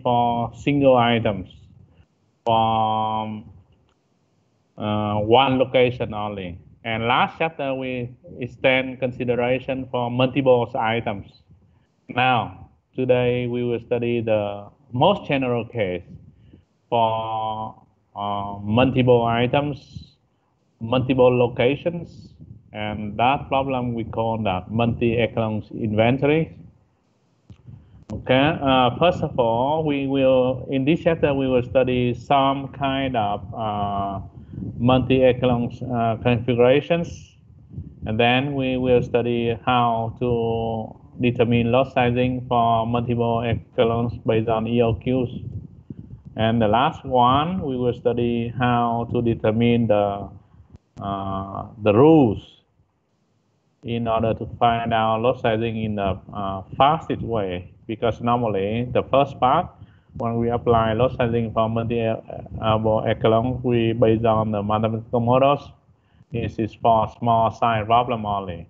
for single items from one location only. And last chapter, we extend consideration for multiple items. Now, today we will study the most general case for multiple items, multiple locations, and that problem we call that multi-echelon inventory. Okay, first of all, in this chapter, we will study some kind of multi-echelon configurations, and then we will study how to determine lot sizing for multiple echelons based on EOQs. And the last one, we will study how to determine the rules in order to find out lot sizing in the fastest way. Because normally the first part, when we apply lot sizing for multi-echelon, we based on the mathematical models. This is for small size problem only.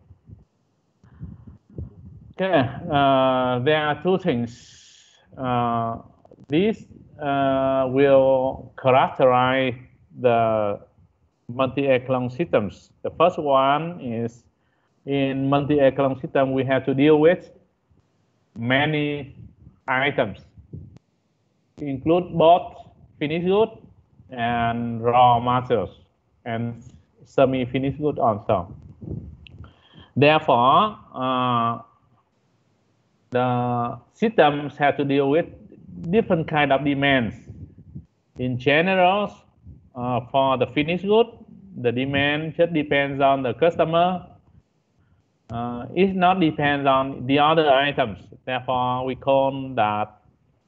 Okay, there are two things. These will characterize the multi-echelon systems. The first one is in multi-echelon system, we have to deal with many items, include both finished goods and raw materials and semi-finished goods also. Therefore, the systems have to deal with different kind of demands. In general, for the finished good, the demand just depends on the customer. It not depends on the other items. Therefore, we call that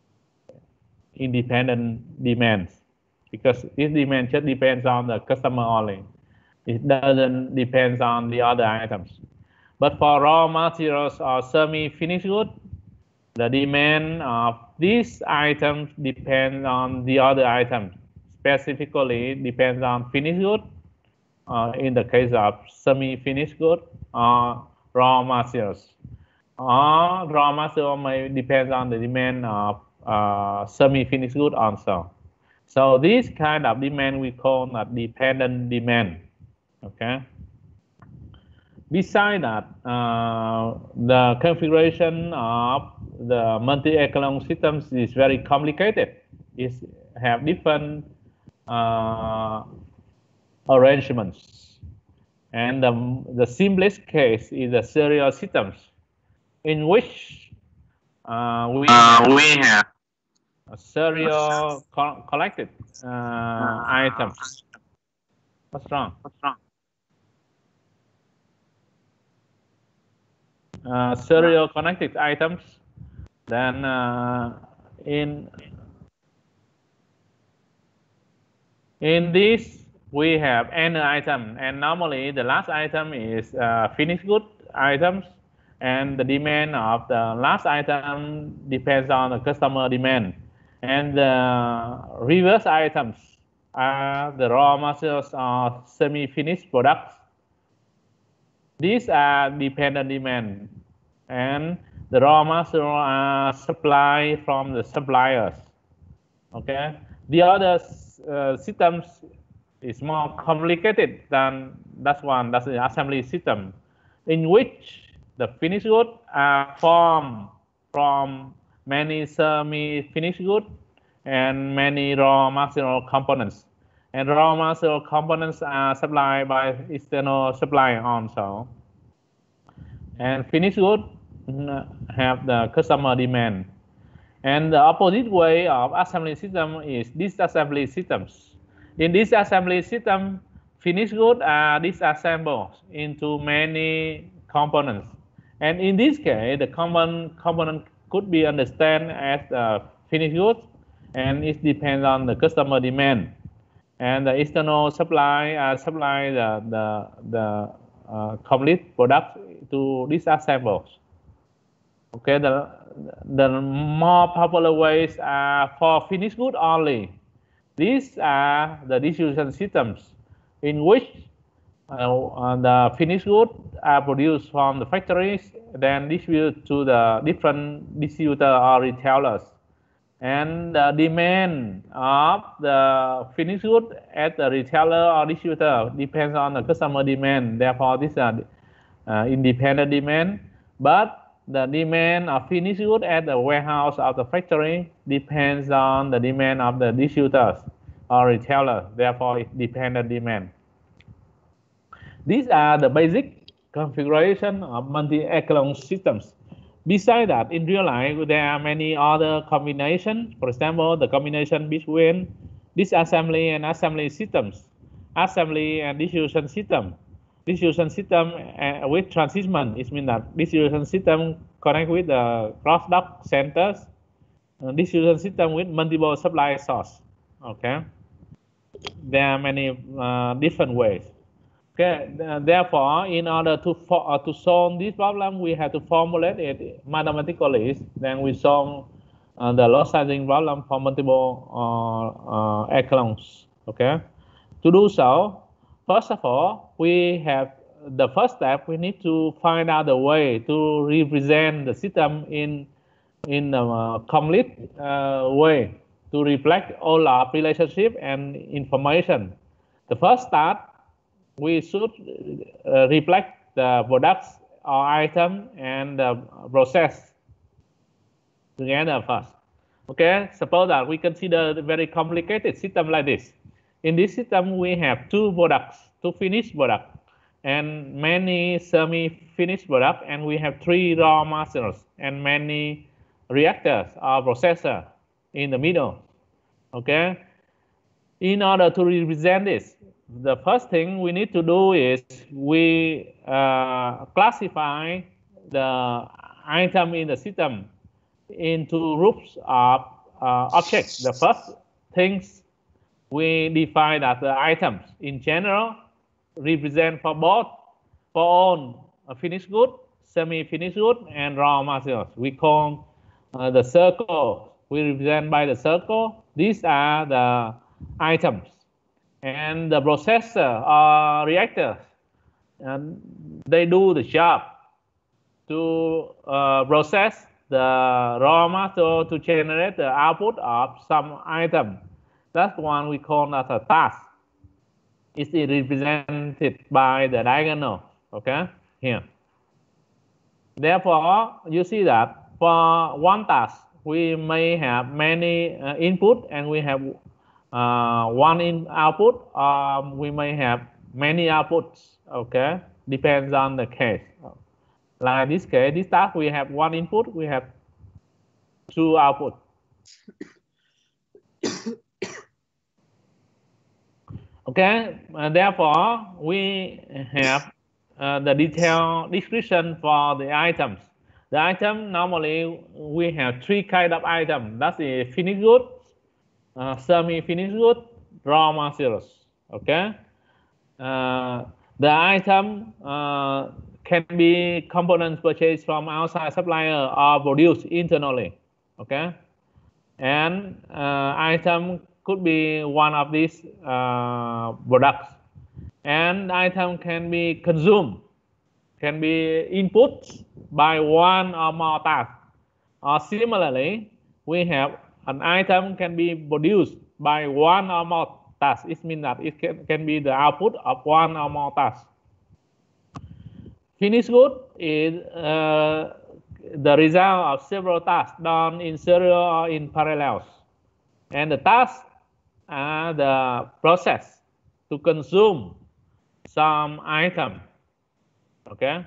independent demands, because this demand just depends on the customer only. It doesn't depend on the other items. But for raw materials or semi-finished goods, the demand of these items depends on the other items. Specifically, depends on finished goods, in the case of semi-finished goods, or raw materials. Or raw material may depend on the demand of semi-finished goods also. So this kind of demand we call a dependent demand. Okay. Besides that, the configuration of the multi-echelon systems is very complicated. It have different arrangements, and the simplest case is the serial systems, in which we have a serial collected items. What's wrong? Serial connected items. Then in this we have n item, and normally the last item is finished good items, and the demand of the last item depends on the customer demand, and the reverse items are the raw materials or semi-finished products. These are dependent demand, and the raw materials are supplied from the suppliers. Okay, the other systems is more complicated than that one. That's the assembly system, in which the finished goods are formed from many semi-finished goods and many raw material components. And raw material components are supplied by external supplier also. And finished goods have the customer demand. And the opposite way of assembly system is disassembly systems. In this assembly system, finished goods are disassembled into many components. And in this case, the common component could be understood as the finished goods, and it depends on the customer demand. And the external supply supply the complete product to disassemble. Okay, the more popular ways are for finished goods only. These are the distribution systems, in which the finished goods are produced from the factories, then distributed to the different distributor or retailers. and the demand of the finished good at the retailer or distributor depends on the customer demand. Therefore, these are independent demand, but the demand of finished good at the warehouse of the factory depends on the demand of the distributors or retailer. Therefore, it's dependent demand. These are the basic configuration of multi-echelon systems. Besides that, in real life, there are many other combinations. For example, the combination between disassembly and assembly systems, assembly and distribution system. Distribution system with transshipment, it means that distribution system connect with the cross-dock centers. Distribution system with multiple supply source. Okay, there are many different ways. Okay, therefore, in order to solve this problem, we have to formulate it mathematically. Then we solve the loss sizing problem for multiple echelons. Okay, to do so, first of all, we have the first step. We need to find out the way to represent the system in a complete way to reflect all our relationship and information. The first start, we should reflect the products or item and the process together first. Okay, suppose that we consider a very complicated system like this. In this system, we have two products, two finished products, and many semi-finished products, and we have three raw materials and many reactors or processor in the middle. Okay, in order to represent this, the first thing we need to do is we classify the item in the system into groups of objects. The first things we define that the items in general represent for all finished good, semi-finished good, and raw materials. We call the circle. We represent by the circle. These are the items. And the processor or reactor, and they do the job to process the raw material to generate the output of some item. That's one we call as a task. It's represented by the diagonal, okay, here. Therefore, you see that for one task, we may have many input and we have one in output, we may have many outputs, okay, depends on the case. Like this case, this task, we have one input, we have two output. Okay, therefore, we have the detailed description for the items. The item, normally, we have three kind of items. That's the finished good, semi-finished good, raw materials. Okay, the item can be components purchased from outside supplier or produced internally. Okay, and item could be one of these products, and item can be consumed, can be input by one or more tasks. Or similarly, we have an item can be produced by one or more tasks. It means that it can be the output of one or more tasks. Finished good is the result of several tasks done in serial or in parallels. And the tasks are the process to consume some item. Okay,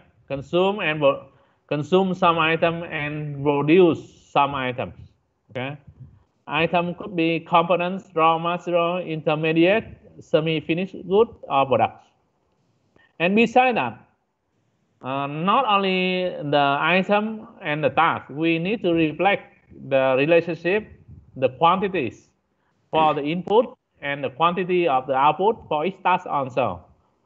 consume some item and produce some items. Okay, item could be components, raw material, intermediate, semi-finished good, or products. And besides that, not only the item and the task, we need to reflect the relationship, the quantities for the input and the quantity of the output for each task also.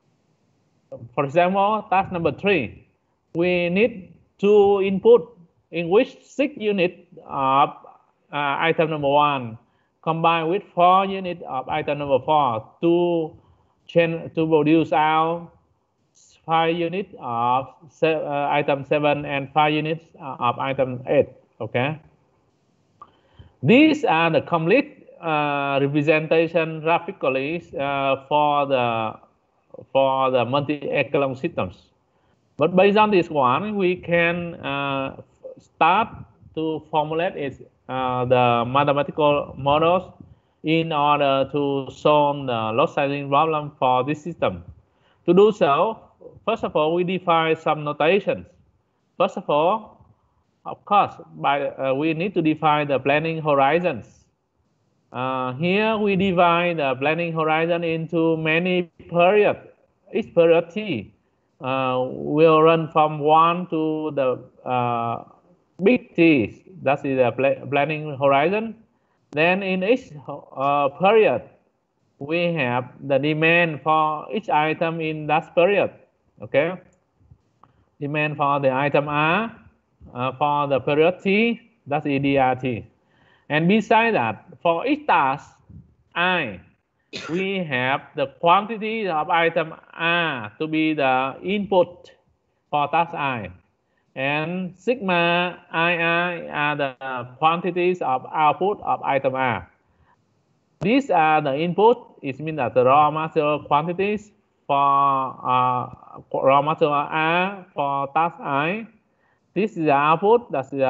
For example, task number 3, we need 2 input in which 6 units of item number 1 combined with 4 units of item number 4 to produce out 5 units of item 7 and 5 units of item 8. Okay. These are the complete representation graphically for the multi-echelon systems. But based on this one, we can start to formulate the mathematical models in order to solve the load sizing problem for this system. To do so, first of all, we define some notations. First of all, of course, we need to define the planning horizons. Here we divide the planning horizon into many periods. Each period T will run from 1 to the big T. That is the planning horizon. Then in each period, we have the demand for each item in that period. Okay, demand for the item R for the period T, that's EDRT. And beside that, for each task I, we have the quantity of item R to be the input for task I. And sigma IR are the quantities of output of item R. These are the input. It means that the raw material quantities for raw material R for task I. This is the output. That's the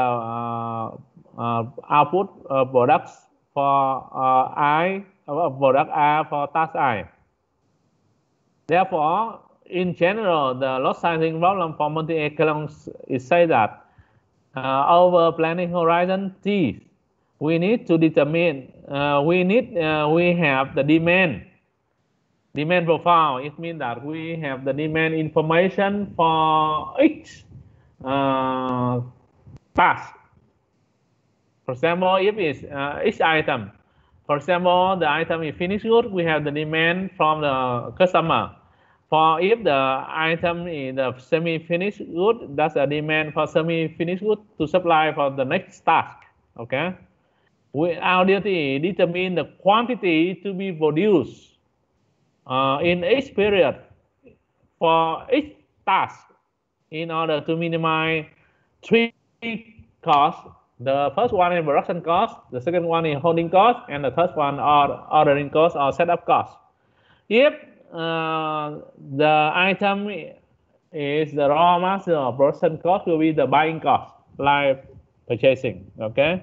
output products for product R for task I. Therefore, in general, the load sizing problem for multi-echelons is say that over planning horizon T, we need to determine we have the demand profile. It means that we have the demand information for each task. For example, if it's each item, for example, the item is finished good, we have the demand from the customer. For if the item is the semi-finished good, that's a demand for semi-finished good to supply for the next task. Okay, our duty determine the quantity to be produced in each period for each task in order to minimize 3 costs. The first one is production cost, the second one is holding cost, and the third one are ordering cost or setup cost. If the item is the raw material, production cost will be the buying cost, like purchasing, okay?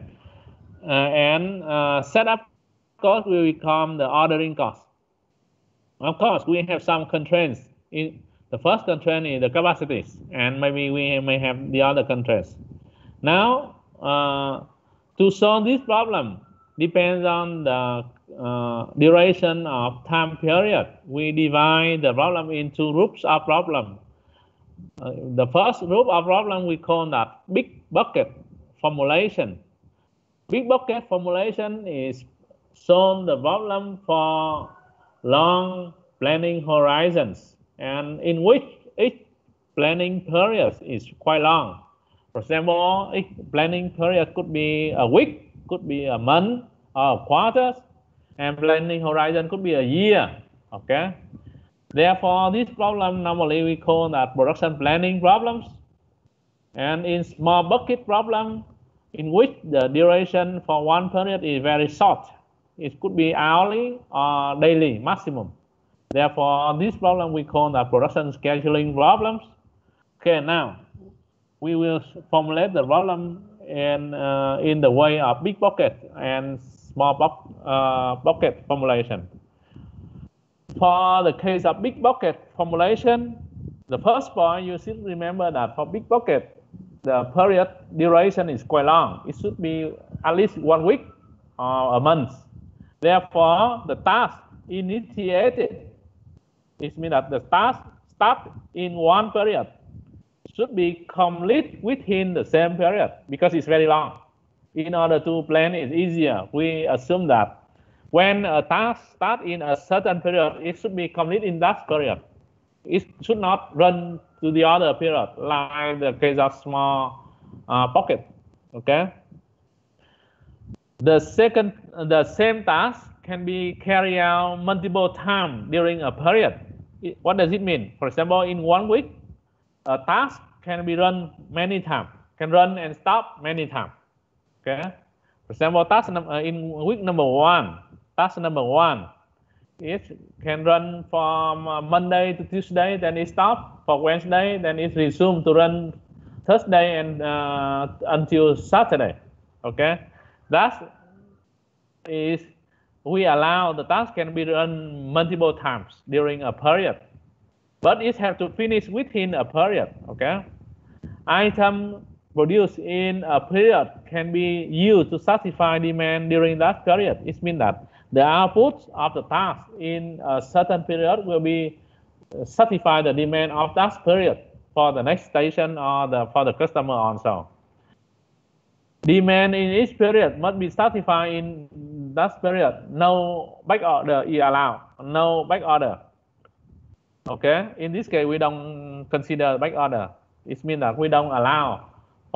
And setup cost will become the ordering cost. Of course, we have some constraints. The first constraint is the capacities, and maybe we may have the other constraints. Now, to solve this problem depends on the duration of time period. We divide the problem into groups of problem. The first group of problem we call that big bucket formulation. Big bucket formulation is solve the problem for long planning horizons, and in which each planning period is quite long. For example, each planning period could be a week, could be a month, or quarters, and planning horizon could be a year. Okay. Therefore, this problem normally we call that production planning problems. And in small bucket problem, in which the duration for one period is very short, it could be hourly or daily maximum. Therefore, this problem we call that production scheduling problems. Okay, now we will formulate the problem in the way of big bucket and small bucket formulation. For the case of big bucket formulation, the first point you should remember that for big bucket, the period duration is quite long. It should be at least 1 week or a month. Therefore, the task initiated, it means that the task start in one period should be complete within the same period because it's very long. In order to plan it easier, we assume that when a task starts in a certain period, it should be complete in that period. It should not run to the other period, like the case of small pocket. Okay. The same task can be carried out multiple times during a period. What does it mean? For example, in 1 week, a task can be run many times, can run and stop many times. Okay. For example, in week number 1, task number 1, it can run from Monday to Tuesday, then it stops for Wednesday, then it resumes to run Thursday and until Saturday. Okay, that is, we allow the task can be run multiple times during a period, but it has to finish within a period. Okay, item produced in a period can be used to satisfy demand during that period. It means that the output of the task in a certain period will be satisfy the demand of that period for the next station or for the customer also. Demand in each period must be satisfied in that period. No back order is allowed. No back order. Okay. In this case, we don't consider back order. It means that we don't allow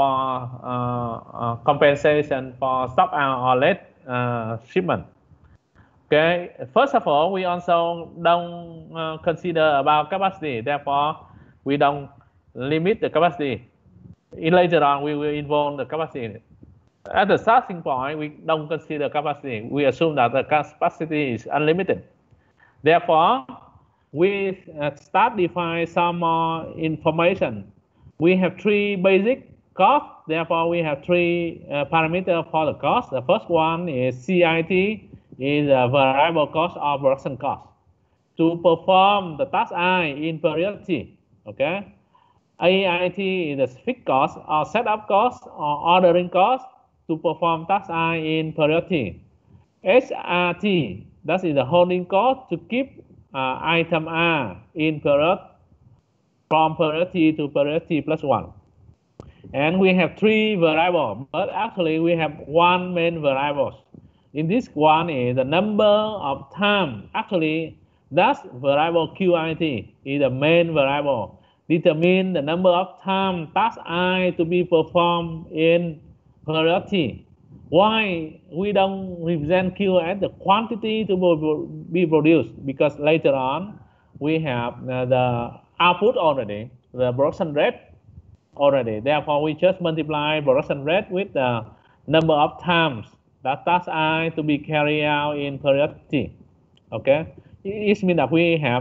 for compensation for stop out or late shipment. Okay. First of all, we also don't consider about capacity. Therefore, we don't limit the capacity. Later on, we will involve the capacity. At the starting point, we don't consider capacity. We assume that the capacity is unlimited. Therefore, we start define some more information. We have 3 basic costs. Therefore, we have 3 parameters for the cost. The first one is CIT, is a variable cost or production cost. To perform the task I in period T. Okay. AIT is the fixed cost or setup cost or ordering cost to perform task I in period T. HRT, that is the holding cost to keep item R in period from period T to period T plus 1. And we have 3 variables, but actually we have 1 main variable. In this one is the number of time. Actually, that variable QIT is the main variable. Determine the number of time task I to be performed in period T. Why we don't represent Q as the quantity to be produced? Because later on we have the output already, the production rate already. Therefore, we just multiply production rate with the number of times that task I to be carried out in period T. Okay, it means that we have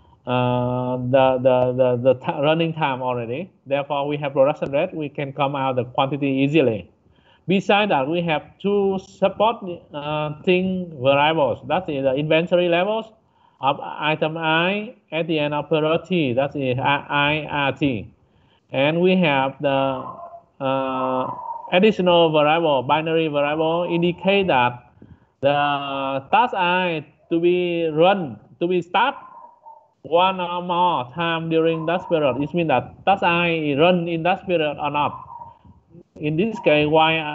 the running time already. Therefore, we have production rate. We can come out the quantity easily. Besides that, we have 2 supporting variables. That is the inventory levels of item I at the end of period T. That is IRT. And we have the additional variable, binary variable, indicate that the task I to be run, to be start 1 or more time during that period. It means that task I run in that period or not. In this case,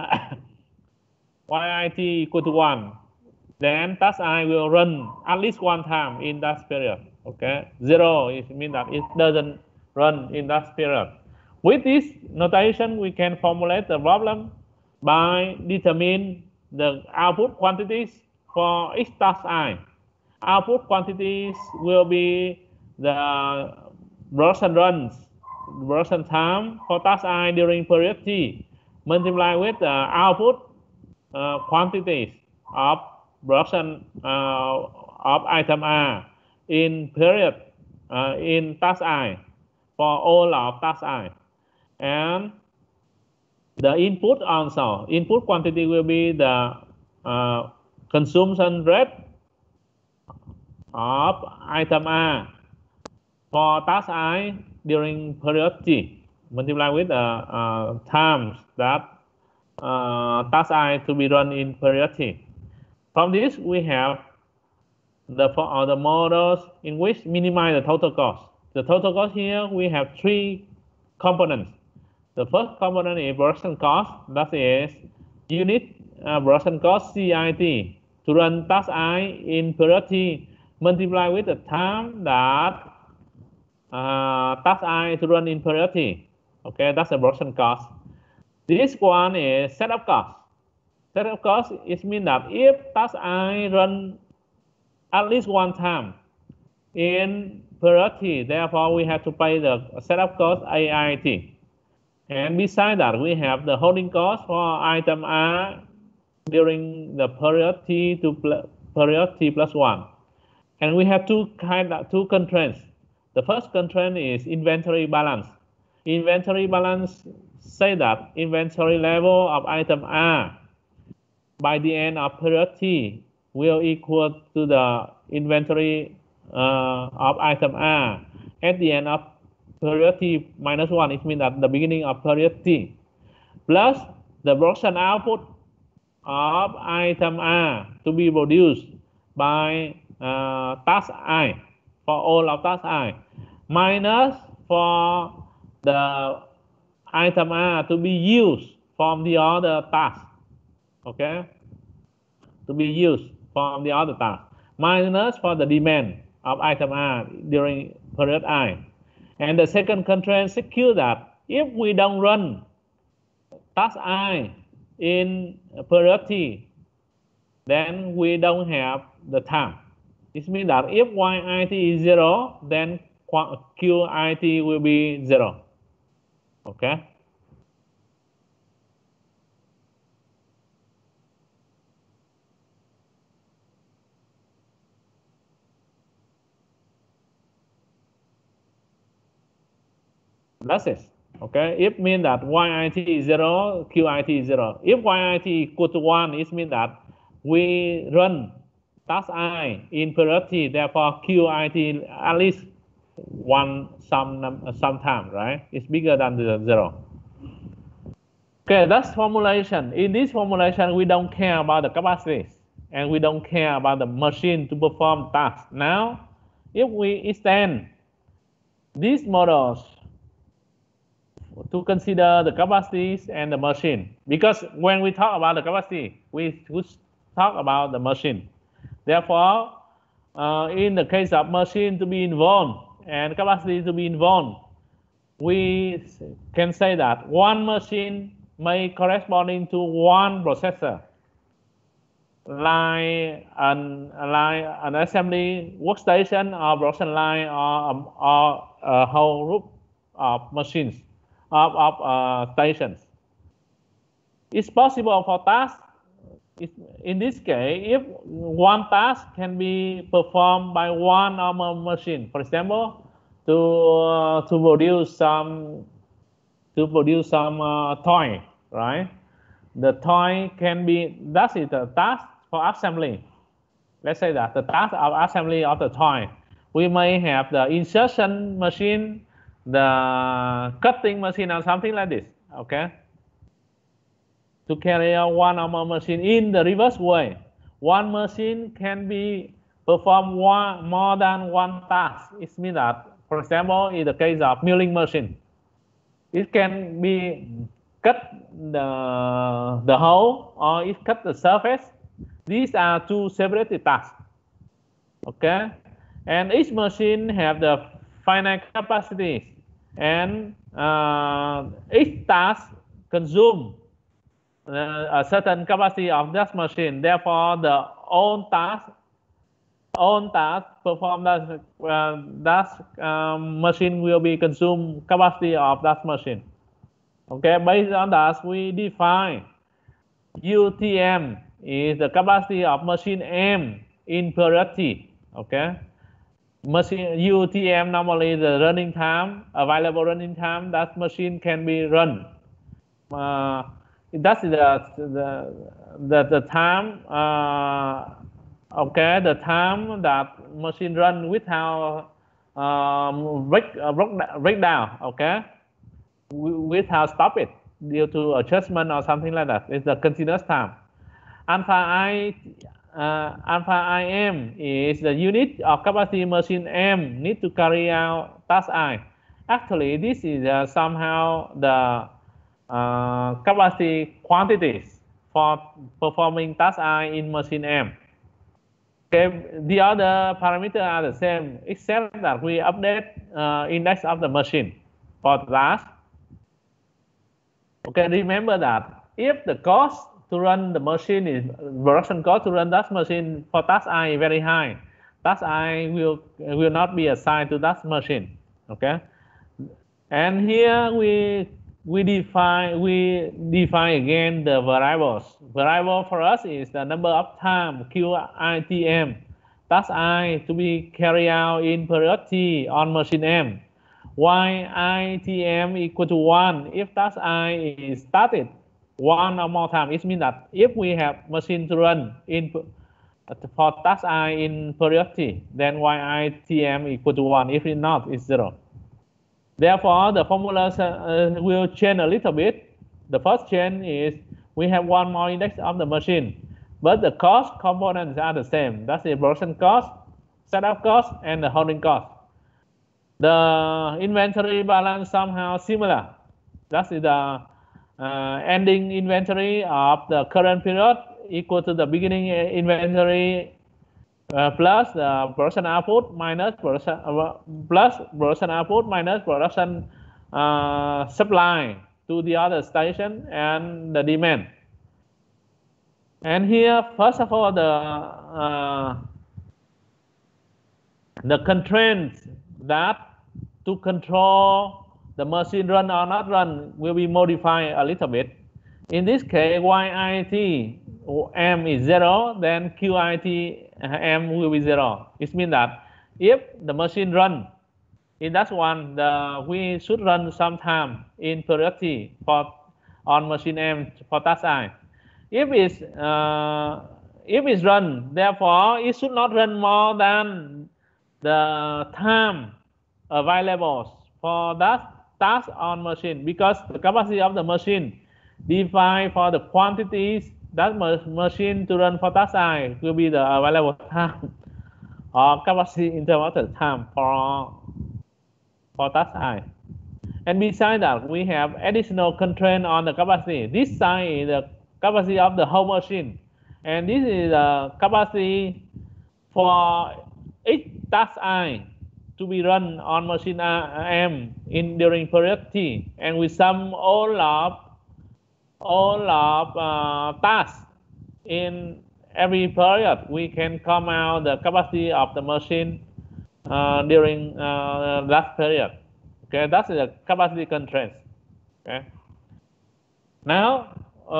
YIT equal to 1. Then task I will run at least 1 time in that period. Okay, 0 it means that it doesn't run in that period. With this notation, we can formulate the problem by determining the output quantities for each task I. Output quantities will be the production runs, production time for task I during period T, multiplied with the output quantities of production of item R in period in task I for all of task I. And the input also, input quantity will be the consumption rate of item R for task I during period T, multiplied with the times that task I to be run in period T. From this, we have the models in which minimize the total cost. The total cost here, we have 3 components. The first component is production cost, that is unit production cost CIT to run task I in period T, multiply with the time that task I to run in period T. Okay, that's the production cost. This one is setup cost. Setup cost is mean that if task I run at least 1 time in period T, therefore we have to pay the setup cost AIT. And besides that, we have the holding cost for item R during the period t to period t plus 1. And we have two constraints. The first constraint is inventory balance. Inventory balance say that inventory level of item R by the end of period t will equal to the inventory of item R at the end of period t minus 1. It means at the beginning of period t, plus the production output of item R to be produced by task I for all of task I, minus for the item R to be used from the other task, okay, to be used from the other task, minus for the demand of item R during period I. And the second constraint secure that if we don't run task I in period t, then we don't have the time. It means that if yit is 0, then qit will be 0. Okay. That's it. Okay. It means that yit is 0, qit is 0. If yit equal to 1, it means that we run task I in period t, therefore qit at least some time, right? It's bigger than the 0. Okay, that's formulation. In this formulation, we don't care about the capacities and we don't care about the machine to perform tasks. Now, if we extend these models to consider the capacities and the machine, because when we talk about the capacity, we talk about the machine. Therefore, in the case of machine to be involved and capacity to be involved, we can say that one machine may corresponding to one processor, like an assembly workstation or production line or a whole group of machines of stations. It's possible for tasks. In this case, if one task can be performed by one or more machine, for example, to produce some toy, right? The toy can be, that is the task for assembly. Let's say that the task of assembly of the toy. We may have the insertion machine, the cutting machine, or something like this. Okay. To carry out one or more machine in the reverse way. One machine can be perform more than one task. It means that, for example, in the case of milling machine, it can be cut the hole or it cut the surface. These are two separated tasks. Okay, and each machine have the finite capacities, and each task consume a certain capacity of that machine. Therefore, the own task perform that machine will be consumed capacity of that machine. Okay, based on that, we define UTM is the capacity of machine M in period T. Okay, machine UTM normally the running time, available running time that machine can be run. That's the time. Okay, the time that machine run without breakdown. Okay, without stop it due to adjustment or something like that. It's the continuous time. Alpha IM is the unit of capacity machine M need to carry out task I. Actually, this is somehow the capacity quantities for performing task I in machine M. Okay, the other parameters are the same, except that we update index of the machine for the task. Okay, remember that if the cost to run the machine is production cost to run that machine for task I very high, task I will not be assigned to that machine. Okay, and here we we define again the variables. Variable for us is the number of time QITM, task I to be carried out in period T on machine M. Why ITM equal to 1 if task I is started one or more time. It means that if we have machine to run in for task I in period T, then YITM equal to 1. If it's not, it's 0. Therefore, the formula will change a little bit. The first change is we have one more index of the machine, but the cost components are the same. That's the production cost, setup cost, and the holding cost. The inventory balance somehow similar. That is the ending inventory of the current period equal to the beginning inventory plus the production output minus production output minus production supply to the other station and the demand. And here, first of all, the constraints that to control the machine run or not run will be modified a little bit. In this case, YIT M is 0, then QIT M will be 0. It means that if the machine run in that one, we should run sometime in period T for on machine M for task I. If it's run, therefore it should not run more than the time available for that task on machine, because the capacity of the machine defined for the quantities that machine to run for task I will be the available time or capacity interval time for task I. And besides that, we have additional constraint on the capacity. This side is the capacity of the whole machine, and this is the capacity for each task I to be run on machine M during period T, and we sum all of tasks in every period, we can come out the capacity of the machine during that period. Okay, that's the capacity constraint. Okay. Now,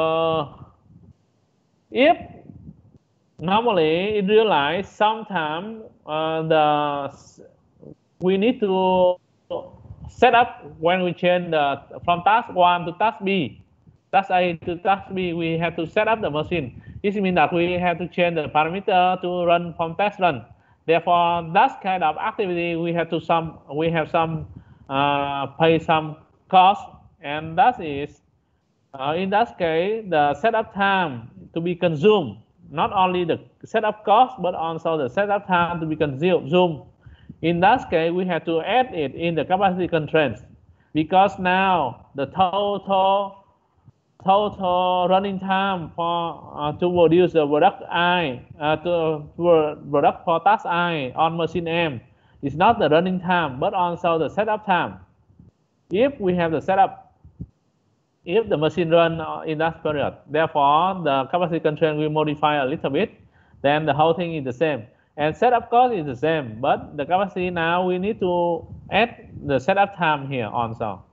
if normally in real life, sometimes we need to set up when we change from task 1 to task B. Task A to task B, we have to set up the machine. This means that we have to change the parameter to run from test run. Therefore, that kind of activity we have pay some cost, and that is in that case the setup time to be consumed. Not only the setup cost, but also the setup time to be consumed. In that case, we have to add it in the capacity constraints, because now the total running time for to produce the product I product for task I on machine M is not the running time, but also the setup time. If we have the setup, if the machine run in that period, therefore the capacity constraint will modify a little bit, then the whole thing is the same. And setup cost is the same, but the capacity now we need to add the setup time here also.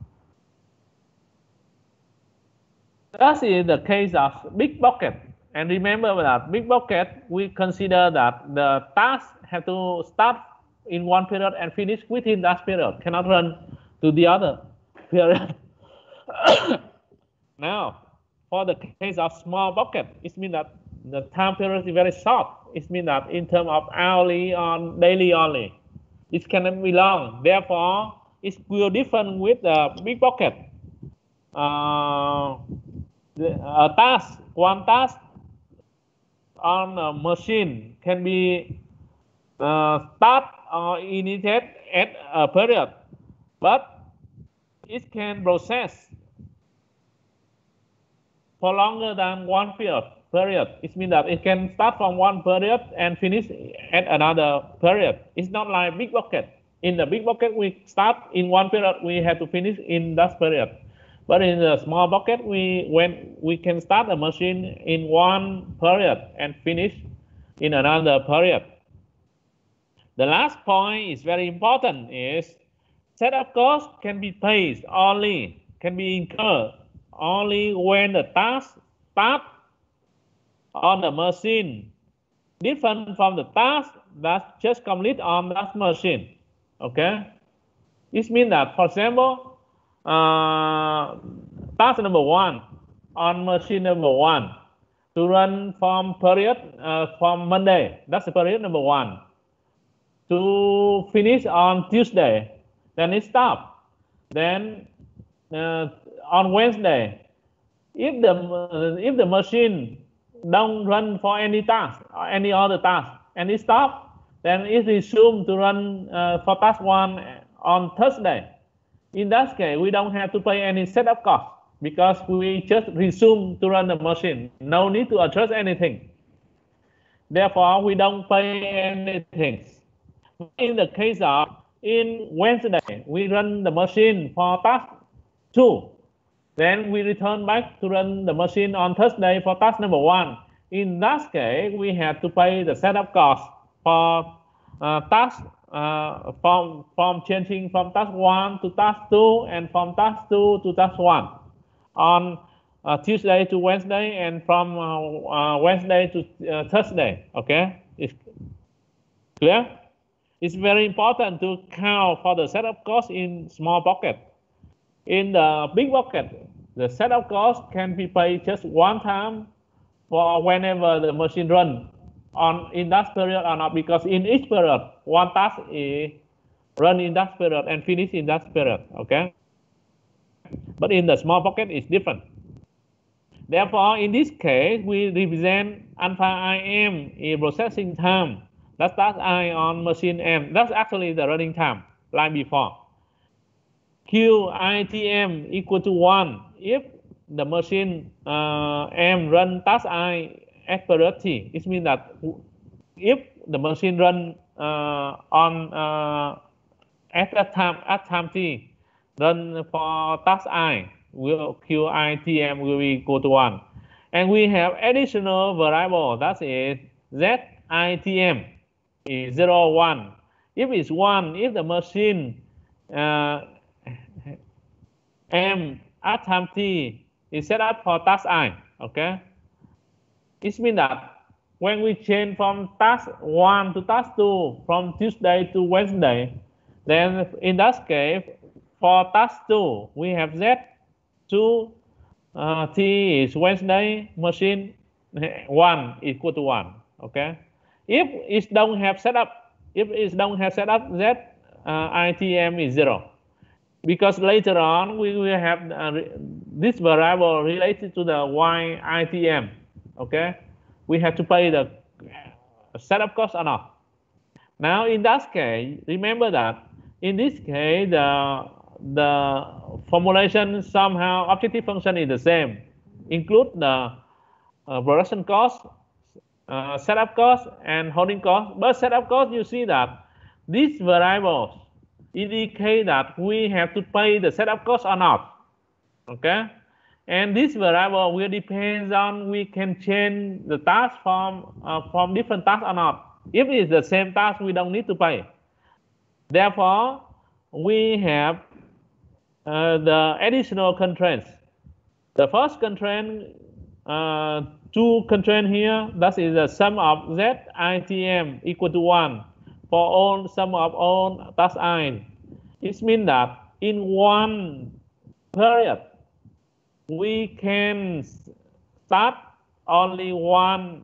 That is the case of big bucket. And remember that big bucket, we consider that the task have to start in one period and finish within that period, cannot run to the other period. Now, for the case of small bucket, it means that the time period is very short. It means that in terms of hourly or daily only, it cannot be long. Therefore, it will different with the big bucket. One task on a machine can be start or initiate at a period, but it can process for longer than one period. It means that it can start from one period and finish at another period. It's not like big bucket. In the big bucket, we start in one period, we have to finish in that period. But in the small bucket, we can start a machine in one period and finish in another period. The last point is very important, is setup cost can be paid only can be incurred only when the task start on the machine different from the task that just complete on that machine. Okay, it means that, for example, task number 1 on machine number 1 to run from period from Monday. That's the period number 1 to finish on Tuesday. Then it stop. Then on Wednesday, if the machine don't run for any task or any other task and it stop, then it resume to run for task 1 on Thursday. In that case, we don't have to pay any setup cost because we just resume to run the machine. No need to adjust anything. Therefore, we don't pay anything. In the case of in Wednesday, we run the machine for task 2. Then we return back to run the machine on Thursday for task number 1. In that case, we have to pay the setup cost for task from changing from task 1 to task 2 and from task 2 to task 1 on Tuesday to Wednesday and from Wednesday to Thursday. Okay, it's clear? It's very important to count for the setup cost in small bucket. In the big bucket, the setup cost can be paid just one time for whenever the machine runs in that period or not, because in each period, one task is run in that period and finish in that period. Okay, but in the small bucket, it's different. Therefore, in this case, we represent alpha IM in processing time. That's task I on machine M. That's actually the running time, like before. QITM equal to 1 if the machine M run task I at period T. It means that if the machine run at time T, run for task I, QITM will be equal to 1. And we have additional variable, that is ZITM is 0, 1. If it's 1, if the machine M at time T is set up for task I, okay? It means that when we change from task 1 to task 2, from Tuesday to Wednesday, then in that case, for task 2, we have Z2 T is Wednesday, machine 1 equal to 1, okay? If it don't have setup, Z ITM is 0. Because later on, we will have this variable related to the YITM, okay? We have to pay the setup cost or not. Now, in that case, remember that in this case, the formulation somehow objective function is the same, include the production cost, setup cost, and holding cost. But setup cost, you see that these variables indicate that we have to pay the setup cost or not. Okay, and this variable will depend on we can change the task from different tasks or not. If it's the same task, we don't need to pay. Therefore, we have the additional constraints. The first constraint, 2 constraints here, that is the sum of ZITM equal to 1 for all sum of all task I. It means that in one period, we can start only one,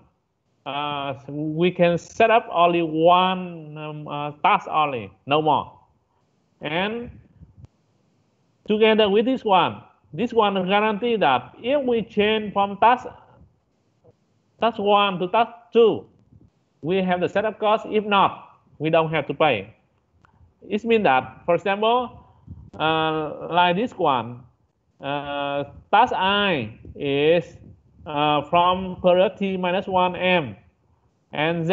we can set up only one task only, no more. And together with this one guarantee that if we change from task 1 to task 2, we have the setup cost. If not, we don't have to pay. It means that, for example, like this one, task I is from period T minus 1 M, and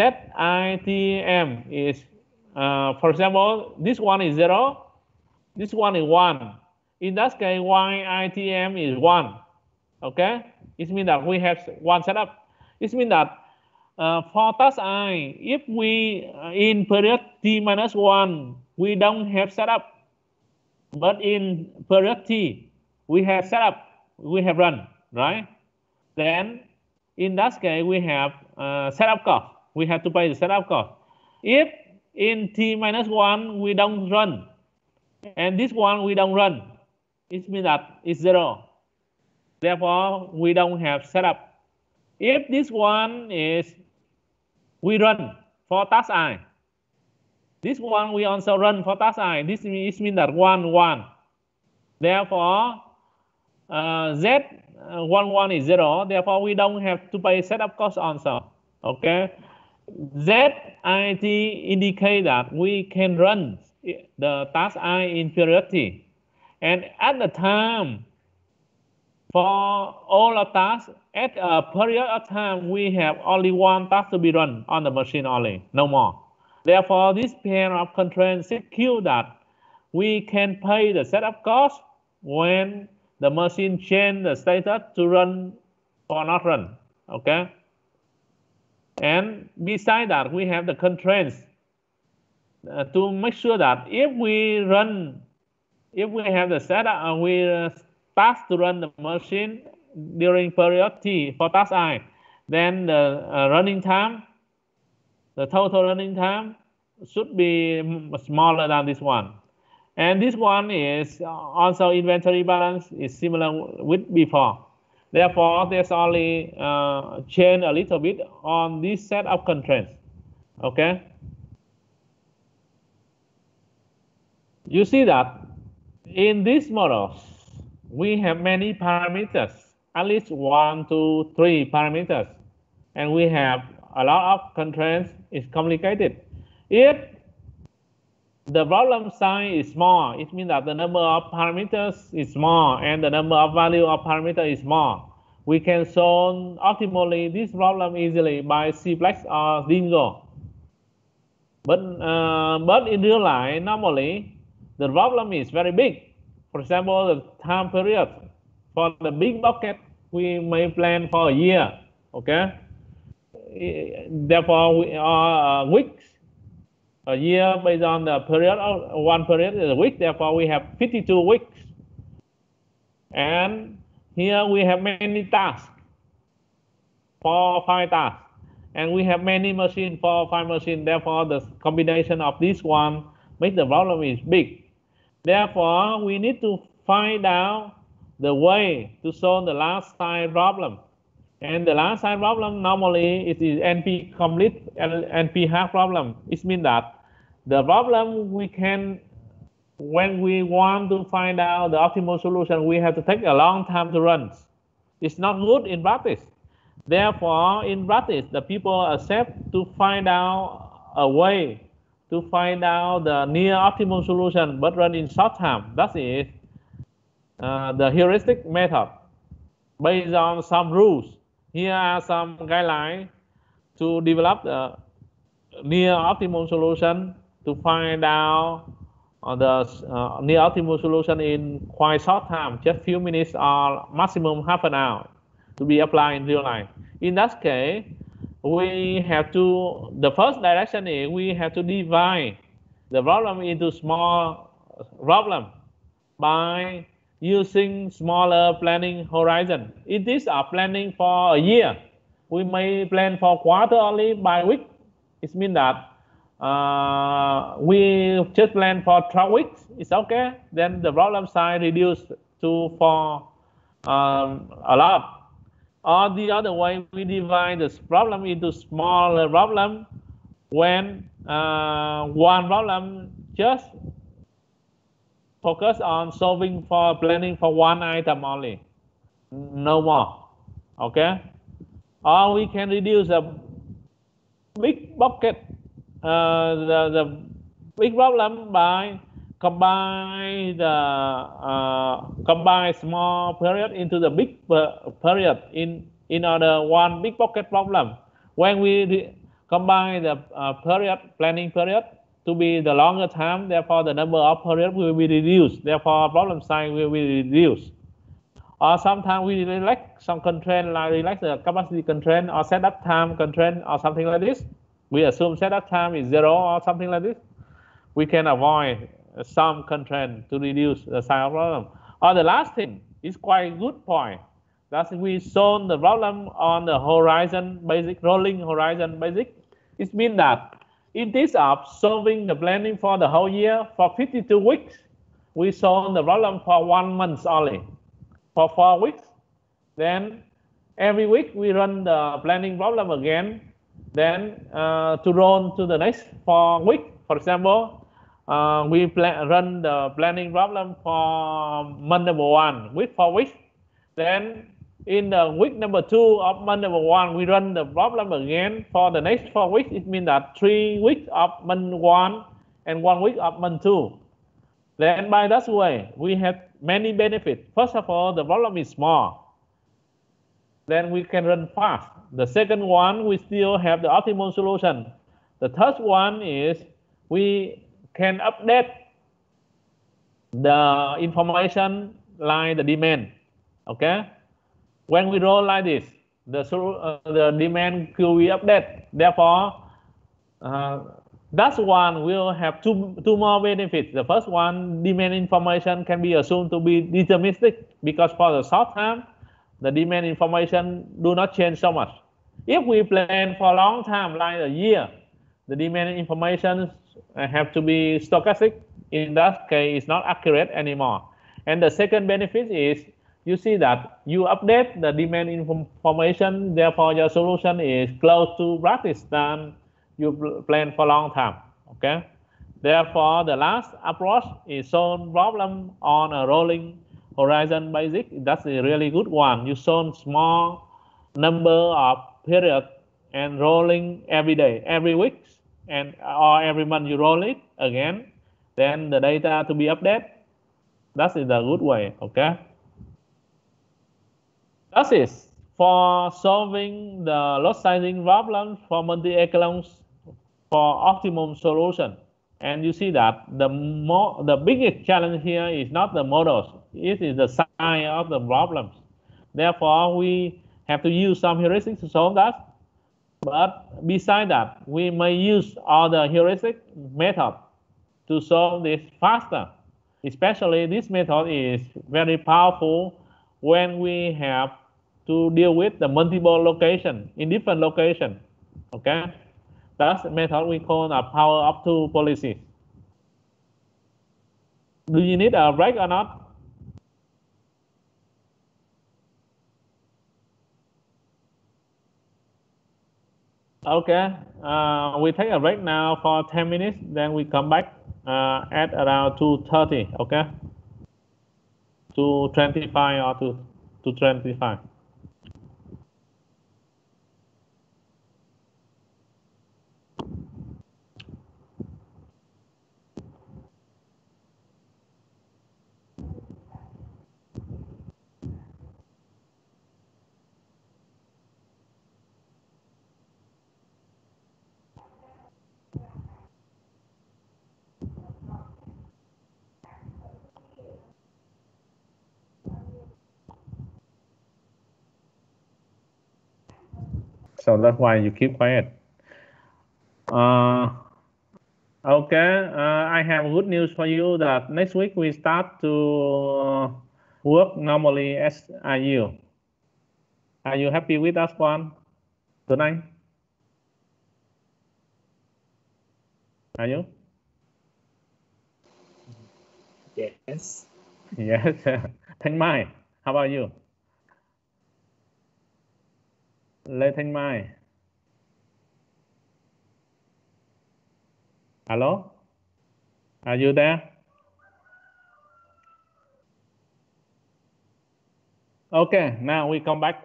ZITM is, for example, this one is 0, this one is 1. In that case, YITM is 1. Okay? It means that we have one setup. It means that for task I, if we in period T minus 1, we don't have setup. But in period T, we have set up, we have run, right? Then in that case, we have setup cost. We have to pay the setup cost. If in t-1 we don't run, and this one we don't run, it means that it's 0. Therefore, we don't have setup. If this one is we run for task I, this one we also run for task I. This means that 1, 1. Therefore, Z11 is 0. Therefore, we don't have to pay setup cost also. Okay. ZIT indicate that we can run the task I in period T. And at the time, for all of tasks, at a period of time, we have only one task to be run on the machine only, no more. Therefore, this pair of constraints secure that we can pay the setup cost when the machine change the status to run or not run. Okay. And besides that, we have the constraints to make sure that if we have the setup, we task to run the machine during period T for task I, then the running time, the total running time should be smaller than this one. And this one is also inventory balance is similar with before. Therefore, there's only change a little bit on this set of constraints. Okay. You see that in these models, we have many parameters, at least 1, 2, 3 parameters, and we have a lot of constraints. It's complicated. If the problem size is small, it means that the number of parameters is small and the number of value of parameter is small. We can solve optimally this problem easily by simplex or Dingo. But in real life, normally the problem is very big. For example, the time period for the big bucket, we may plan for a year. Okay. Therefore, we are weeks. A year based on the period of one period is a week. Therefore, we have 52 weeks. And here we have many tasks, 4 or 5 tasks. And we have many machines, 4 or 5 machines. Therefore, the combination of this one makes the problem is big. Therefore, we need to find out the way to solve the last side problem. And the last side problem normally it is NP complete and NP half problem. It means that the problem we can, when we want to find out the optimal solution, we have to take a long time to run. It's not good in practice. Therefore, in practice, the people accept to find out a way to find out the near optimal solution, but run in short time. That is the heuristic method based on some rules. Here are some guidelines to develop the near optimal solution to find out the near optimal solution in quite short time, just few minutes or maximum half an hour to be applied in real life. In that case, we have to, the first direction is we have to divide the problem into small problem by using smaller planning horizon. If this are planning for a year, we may plan for quarter only by week. It means that we just plan for 12 weeks. It's okay. Then the problem size reduced to for a lot. Or the other way, we divide this problem into smaller problem when one problem just focus on solving for planning for one item only, no more. Okay. Or we can reduce a big bucket, the big problem by combine small period into the big period in order one big bucket problem. When we combine the planning period to be the longer time, therefore the number of period will be reduced. Therefore, problem size will be reduced. Or sometimes we relax some constraint, like relax the capacity constraint or setup time constraint or something like this. We assume setup time is 0 or something like this. We can avoid some constraint to reduce the size of problem. Or the last thing, It's quite a good point. Thus, we solve the problem on the horizon basic, rolling horizon basic. It means that instead of solving the planning for the whole year for 52 weeks, we solve the problem for 1 month only, for 4 weeks. Then every week we run the planning problem again. Then to roll to the next 4 weeks. For example, we run the planning problem for month number 1 with 4 weeks. Then in the week number 2 of month number 1, we run the problem again for the next 4 weeks. It means that 3 weeks of month 1 and 1 week of month 2. Then by that way, we have many benefits. First of all, the problem is small. Then we can run fast. The second one, we still have the optimal solution. The third one is we can update the information like the demand. Okay, when we roll like this, the demand will be updated. Therefore, that one will have two more benefits. The first one, demand information can be assumed to be deterministic because for the short term, the demand information do not change so much. If we plan for a long time, like a year, the demand information have to be stochastic. In that case, it's not accurate anymore. And the second benefit is you see that you update the demand information, therefore your solution is close to practice than you plan for a long time. Okay, therefore the last approach is solve problem on a rolling horizon basic. That's a really good one. You solve small number of periods and rolling every day, every week, and or every month you roll it again. Then the data to be updated. That is the good way. Okay. That is for solving the load sizing problem for multi-echelons for optimum solution. And you see that the biggest challenge here is not the models, it is the size of the problems. Therefore, we have to use some heuristics to solve that. But besides that, we may use other heuristic methods to solve this faster. Especially this method is very powerful when we have to deal with the multiple location in different locations. Okay, that's the method we call a power of two policy. Do you need a break or not? Okay, we take a break now for 10 minutes, then we come back at around 2:30. Okay, 2:25 or 2:25. So that's why you keep quiet. Okay, I have good news for you that next week we start to work normally as IU. Are you happy with that one tonight? Are you? Yes. Yes. Thanh Mai, how about you? Lê Thanh Mai. Hello? Are you there? Okay, now we come back.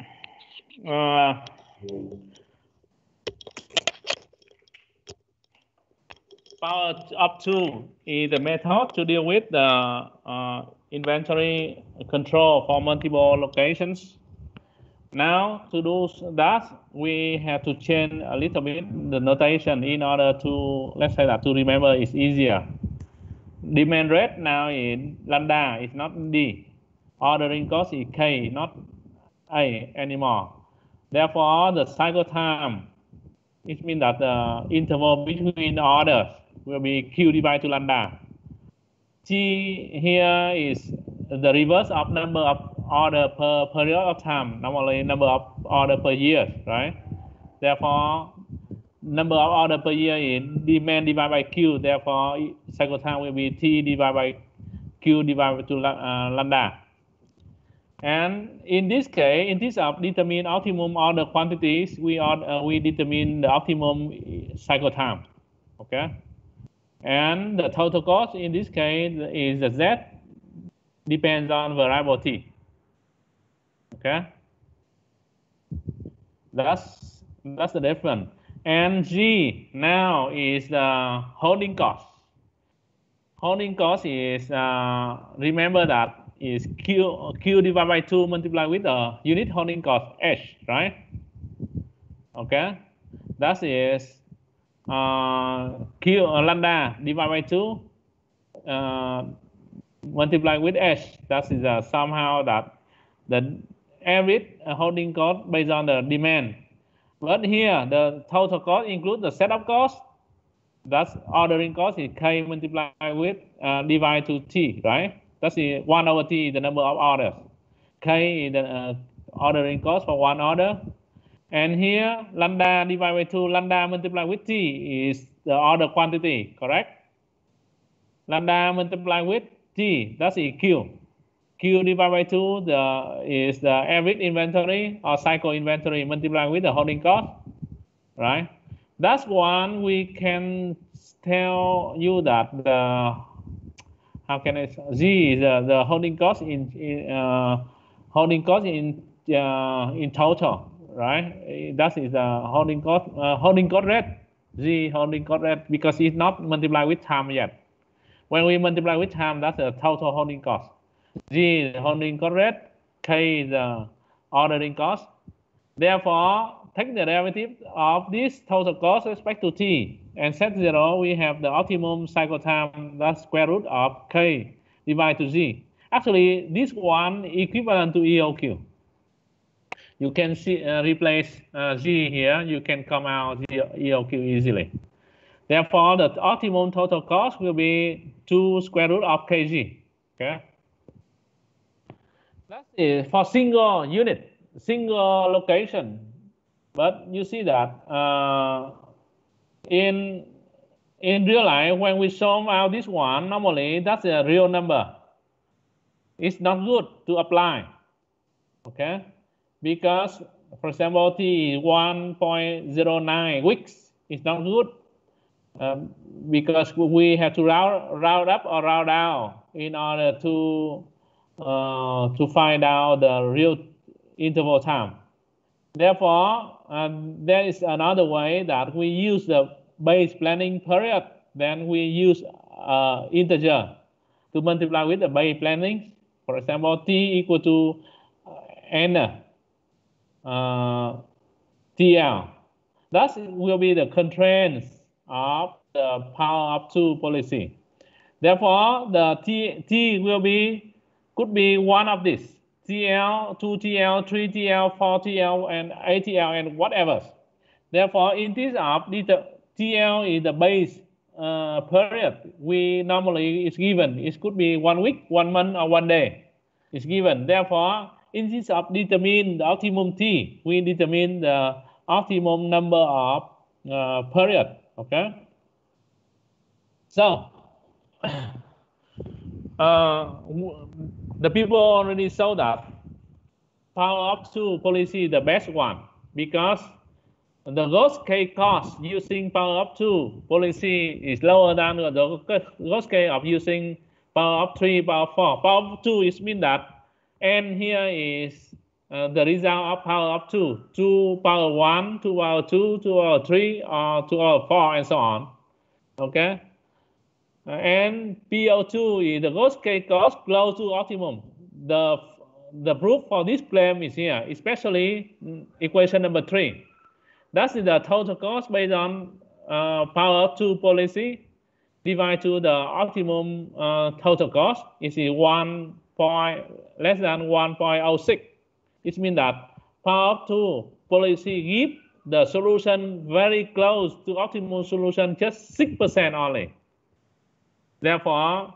Power up to is the method to deal with the inventory control for multiple locations. Now to do that, we have to change a little bit the notation in order to, let's say that to remember is easier. Demand rate now in lambda is not D. Ordering cost is K, not A anymore. Therefore, the cycle time, it means that the interval between orders will be Q divided to lambda. T here is the reverse of number of order per period of time, normally number of order per year, right? Therefore, number of order per year is demand divided by Q. Therefore, cycle time will be T divided by Q divided by lambda. And in this case, in this of determine optimum order quantities, we determine the optimum cycle time. Okay. And the total cost in this case is the Z, depends on variable T. Okay. That's the difference. And G now is the holding cost. Holding cost is, remember that is Q divided by 2 multiplied with the unit holding cost H, right? Okay. That is Q lambda divided by 2 multiplied with H. That is somehow that the average holding cost based on the demand. But here the total cost includes the setup cost. That's ordering cost is K multiplied with divided to T, right? That's 1 over T, the number of orders. K is the ordering cost for one order. And here lambda divided by 2, lambda multiplied with T is the order quantity, correct? Lambda multiplied with T, that's Q. Q divided by 2 is the average inventory or cycle inventory multiplied with the holding cost, right? That's one we can tell you that the G is the holding cost in total, right? That is the holding cost rate. G holding cost rate, because it's not multiplied with time yet. When we multiply with time, that's the total holding cost. G is the holding cost rate, K is the ordering cost. Therefore, take the derivative of this total cost with respect to T and set 0, we have the optimum cycle time, that's square root of K divided to G. Actually, this one equivalent to EOQ. You can see, replace G here, you can come out EOQ easily. Therefore, the optimum total cost will be 2 square root of Kg. Okay. That is for single unit, single location. But you see that in real life, when we solve out this one, normally that's a real number. It's not good to apply. Okay. Because, for example, T is 1.09 weeks. It's not good. Because we have to round up or round down in order to find out the real interval time. Therefore, there is another way that we use the base planning period. Then we use integer to multiply with the base planning. For example, T equal to N TL. That will be the constraints of the power of 2 policy. Therefore, the T could be one of these: TL, 2TL, 3TL, 4TL, and 8TL, and whatever. Therefore, in this of TL is the base period. We normally is given. It could be 1 week, 1 month, or 1 day. It's given. Therefore, in this of determine the optimum T, we determine the optimum number of period. Okay. So the people already saw that power of 2 policy is the best one, because the gross case cost using power of 2 policy is lower than the gross case of using power of 3, power of 4. Power of 2 is mean that N here is the result of power of 2, 2 power 1, 2 power 2, 2 power 3, or 2 power 4, and so on. Okay. And PO2 is the gross case cost close to optimum. The proof for this claim is here, especially equation number 3. That's the total cost based on power of 2 policy divided to the optimum total cost is less than 1.06. It means that power of 2 policy give the solution very close to optimal solution, just 6% only. Therefore,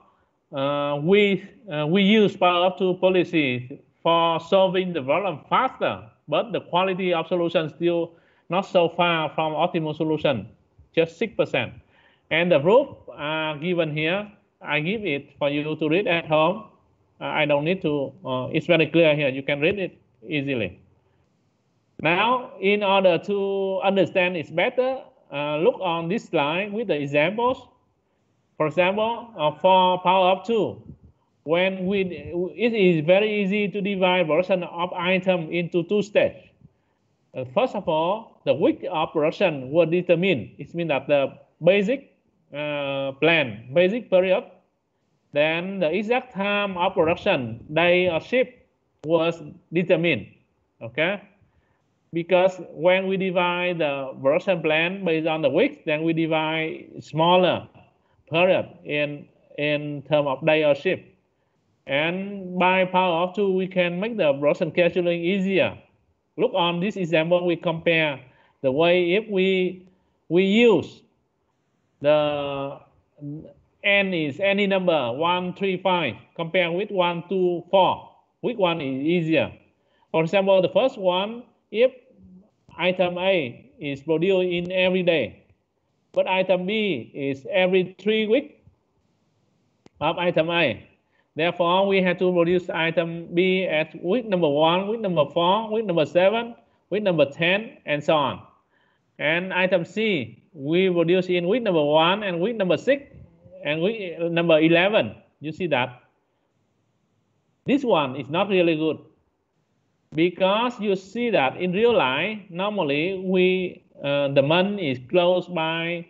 we use power of 2 policy for solving the problem faster, but the quality of solution still not so far from optimal solution, just 6%. And the proof are given here. I give it for you to read at home. I don't need to, it's very clear here. You can read it easily. Now, in order to understand it better, look on this slide with the examples. For example, for power of 2, when it is very easy to divide production of item into 2 stages. First of all, the week of production will determine. It means that the basic plan, basic period, then the exact time of production, day or shift, was determined. Okay, because when we divide the production plan based on the weeks, then we divide smaller period in terms of day or shift. And by power of 2, we can make the production scheduling easier. Look on this example, we compare the way if we use the n is any number 1, 3, 5, compare with 1, 2, 4. Which one is easier? For example, the first one, if item A is produced in every day, but item B is every 3 weeks of item A. Therefore, we have to produce item B at week number 1, week number 4, week number 7, week number 10, and so on. And item C, we produce in week number 1 and week number 6 and week number 11. You see that? This one is not really good because you see that in real life, normally the month is closed by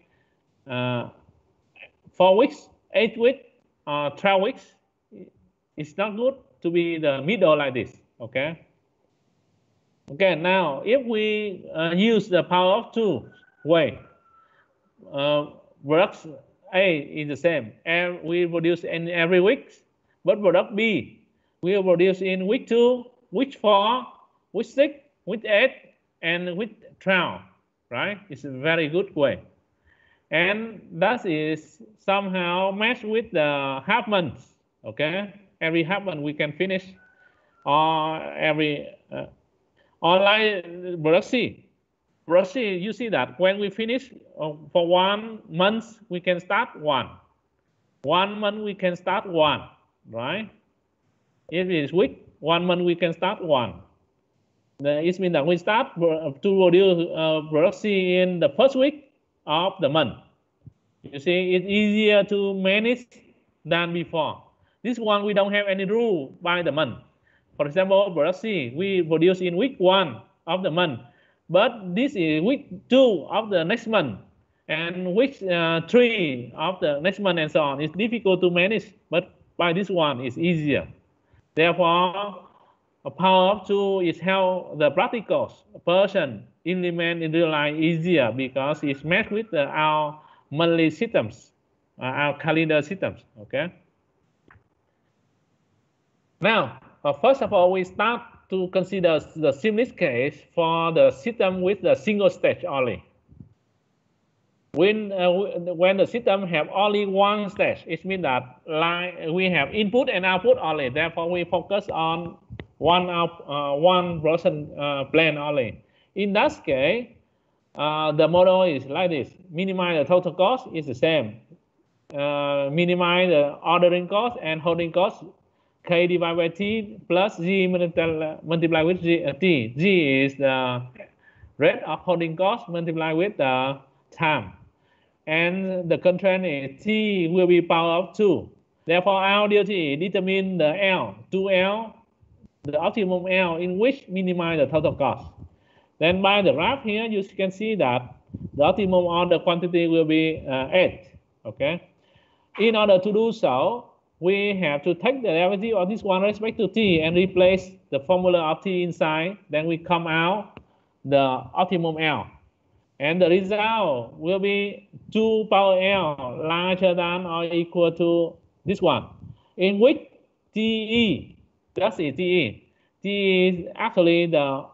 4 weeks, 8 weeks, or 12 weeks. It's not good to be the middle like this, okay? Okay, now if we use the power of 2 way, product A is the same, and we produce in every week, but product B, we will produce in week 2, week 4, week 6, week 8, and week 12, right? It's a very good way. And that is somehow matched with the half months, okay? Every half month we can finish, or every online product C. Product C, you see that when we finish for 1 month, we can start 1. 1 month we can start 1, right? If it is week, 1 month we can start 1. It means that we start to produce product C in the first week of the month. You see, it's easier to manage than before. This one, we don't have any rule by the month. For example, product C, we produce in week 1 of the month, but this is week 2 of the next month, and week 3 of the next month, and so on. It's difficult to manage, but by this one, it's easier. Therefore, a power of 2 is how the practical person implement in real life easier because it's matched with our monthly systems, our calendar systems, okay? Now, first of all, we start to consider the simplest case for the system with the single stage only. When the system have only one stage, it means that we have input and output only. Therefore, we focus on one production plan only. In that case, the model is like this. Minimize the total cost is the same. Minimize the ordering cost and holding cost. K divided by T plus G multiplied with T. G is the rate of holding cost multiplied with the time. And the constraint is T will be power of 2. Therefore, our duty determine the L, 2L, the optimum L in which minimize the total cost. Then by the graph here, you can see that the optimum order quantity will be 8, okay? In order to do so, we have to take the derivative of this one respect to T and replace the formula of T inside. Then we come out the optimum L. And the result will be 2 power L larger than or equal to this one, in which TE, that's it, TE. TE is actually the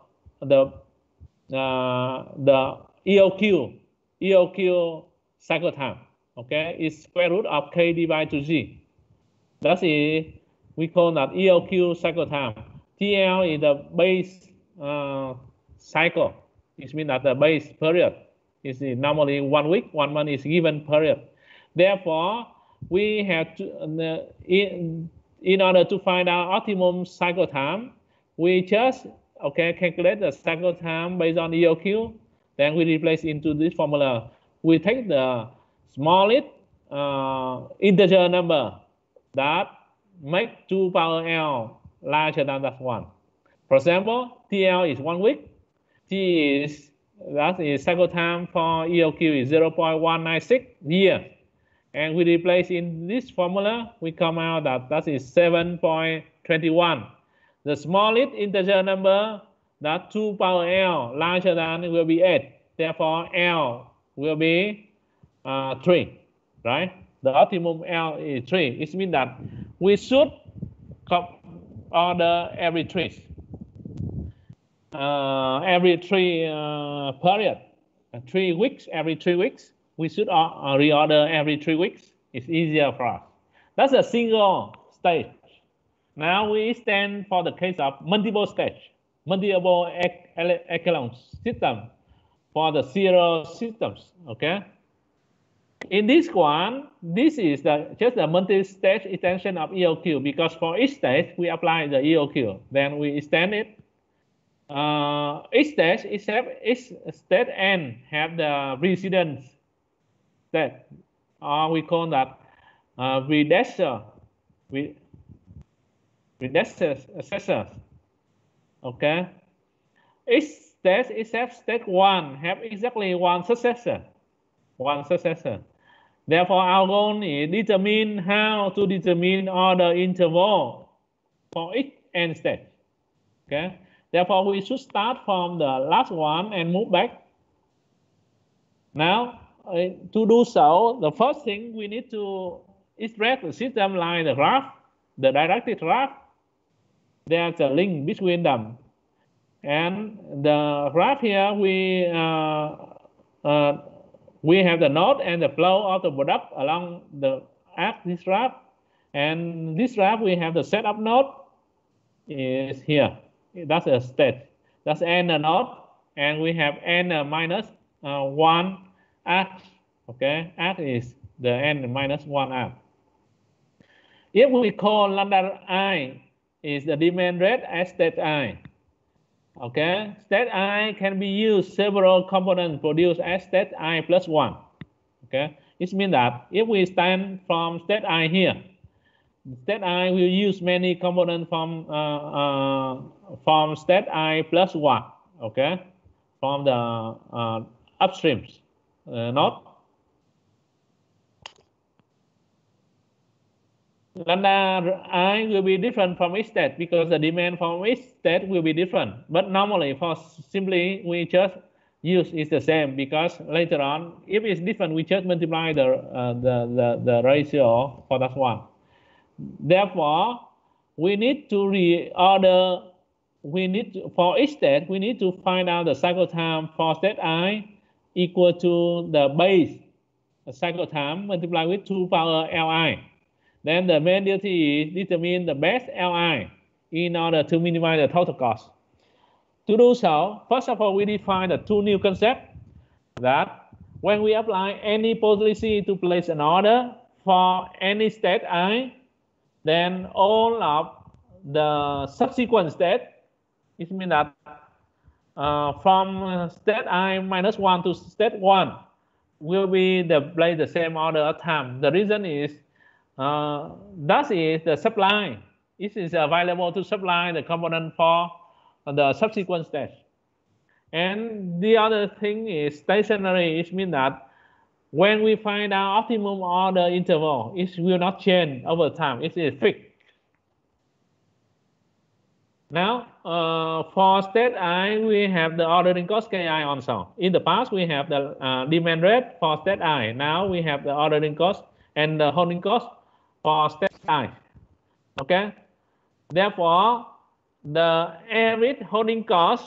EOQ cycle time, okay? It's square root of K divided to G. That is, we call that EOQ cycle time. TL is the base cycle. It means that the base period is normally 1 week, 1 month is given period. Therefore, we have to, in order to find out optimum cycle time, we just calculate the cycle time based on EOQ. Then we replace into this formula. We take the smallest integer number that make 2 power L larger than that one. For example, TL is 1 week. That is cycle time for EOQ is 0.196 years. And we replace in this formula, we come out that is 7.21. The smallest integer number, that 2 power L larger than will be 8. Therefore, L will be 3, right? The optimum L is 3. It means that we should order every 3. Every 3 period, 3 weeks, every 3 weeks. We should reorder every 3 weeks. It's easier for us. That's a single stage. Now we stand for the case of multiple stage, multiple echelon system for the serial systems. Okay. In this one, this is just the multi-stage extension of EOQ, because for each stage we apply the EOQ. Then we extend it. Each stage, each state n have the precedence state, or we call that predecessors. Okay. Each stage except state 1 have exactly one successor. Therefore, our goal is determine how to determine order interval for each n stage. Okay. Therefore, we should start from the last one and move back. Now, to do so, the first thing we need to extract the system like the graph, the directed graph. There's a link between them. And the graph here, we have the node and the flow of the product along the this graph. And this graph, we have the setup node is here. That's a state. That's n node. And we have n minus 1 arc. Okay, arc is the n minus 1 arc. If we call lambda I is the demand rate as state I. Okay, state I can be used several components produced as state I plus 1. Okay, it means that if we stand from state I here, state I will use many components from state I plus 1. Okay, from the upstreams node. Lambda I will be different from each state because the demand from each state will be different. But normally, for simply, we just use is the same, because later on, if it's different, we just multiply the ratio for that one. Therefore, we need to reorder. For each state, we need to find out the cycle time for state I equal to the base cycle time multiplied with 2 power Li. Then the main duty is determine the best Li in order to minimize the total cost. To do so, first of all, we define the 2 new concepts, that when we apply any policy to place an order for any state I, then all of the subsequent state, it means that from state I minus 1 to state 1 will be play the same order of time. The reason is that is the supply. It is available to supply the component for the subsequent stage. And the other thing is stationary. It means that when we find our optimum order interval, it will not change over time. It is fixed. Now, for state I, we have the ordering cost Ki also. In the past, we have the demand rate for state I. Now we have the ordering cost and the holding cost for state I. Okay. Therefore, the average holding cost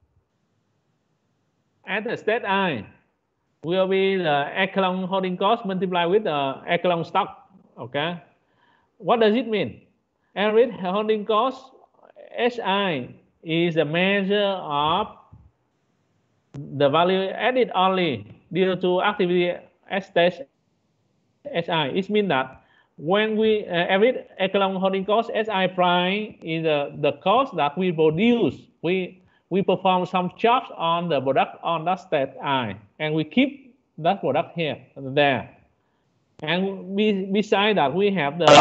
at the state I will be the echelon holding cost multiplied with the echelon stock. Okay. what does it mean? Average holding cost, HI, is a measure of the value added only due to activity at stage HI. It means that when we average echelon holding cost, SI prime is the cost that we produce. We perform some jobs on the product on that state I, and we keep that product here and there. And besides that, we have the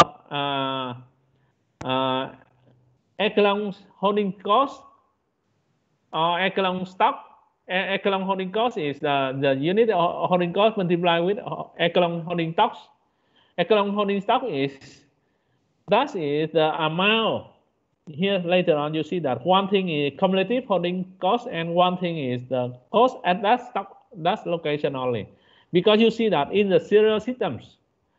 echelon holding cost or echelon stock. Echelon holding cost is the unit holding cost multiplied with echelon holding stocks. Echelon holding stock is the amount. Here later on you see that one thing is cumulative holding cost and one thing is the cost at that stock, that location only. Because you see that in the serial systems,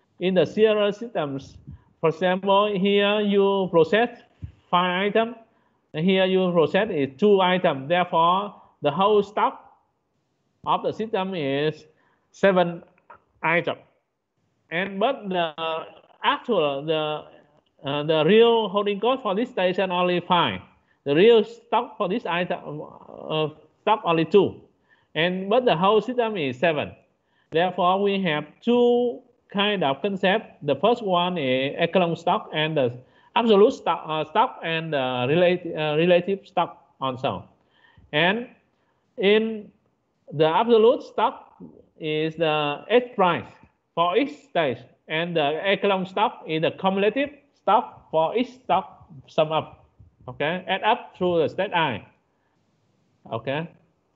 for example, here you process 5 items, and here you process is 2 items. Therefore, the whole stock of the system is 7 items. And but the actual the real holding cost for this station only 5. The real stock for this item stock only 2. But the whole system is 7. Therefore, we have 2 kind of concepts. The first one is echelon stock and the absolute stock and the relative stock also. And in the absolute stock is the H price for each stage, and the echelon stock is the cumulative stock for each stock sum up. Okay, add up through the state I. Okay.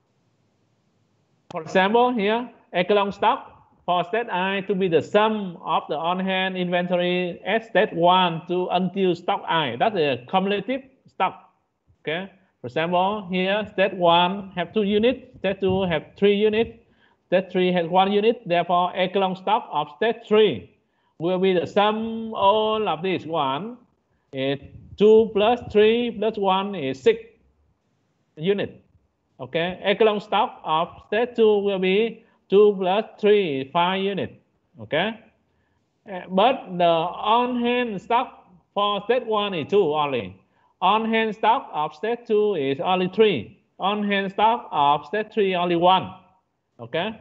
For example, here echelon stock for state I to be the sum of the on-hand inventory at state 1 to until stock I. That's the cumulative stock. Okay. For example, here state 1 have 2 units, state 2 have 3 units, state 3 has 1 unit. Therefore, echelon stock of state 3 will be the sum all of this. 1 is 2 plus 3 plus 1 is 6 units. Okay, echelon stock of state 2 will be 2 plus 3 is 5 units. Okay, but the on-hand stock for state 1 is 2 only. On-hand stock of state 2 is only 3. On-hand stock of state 3 only 1. Okay.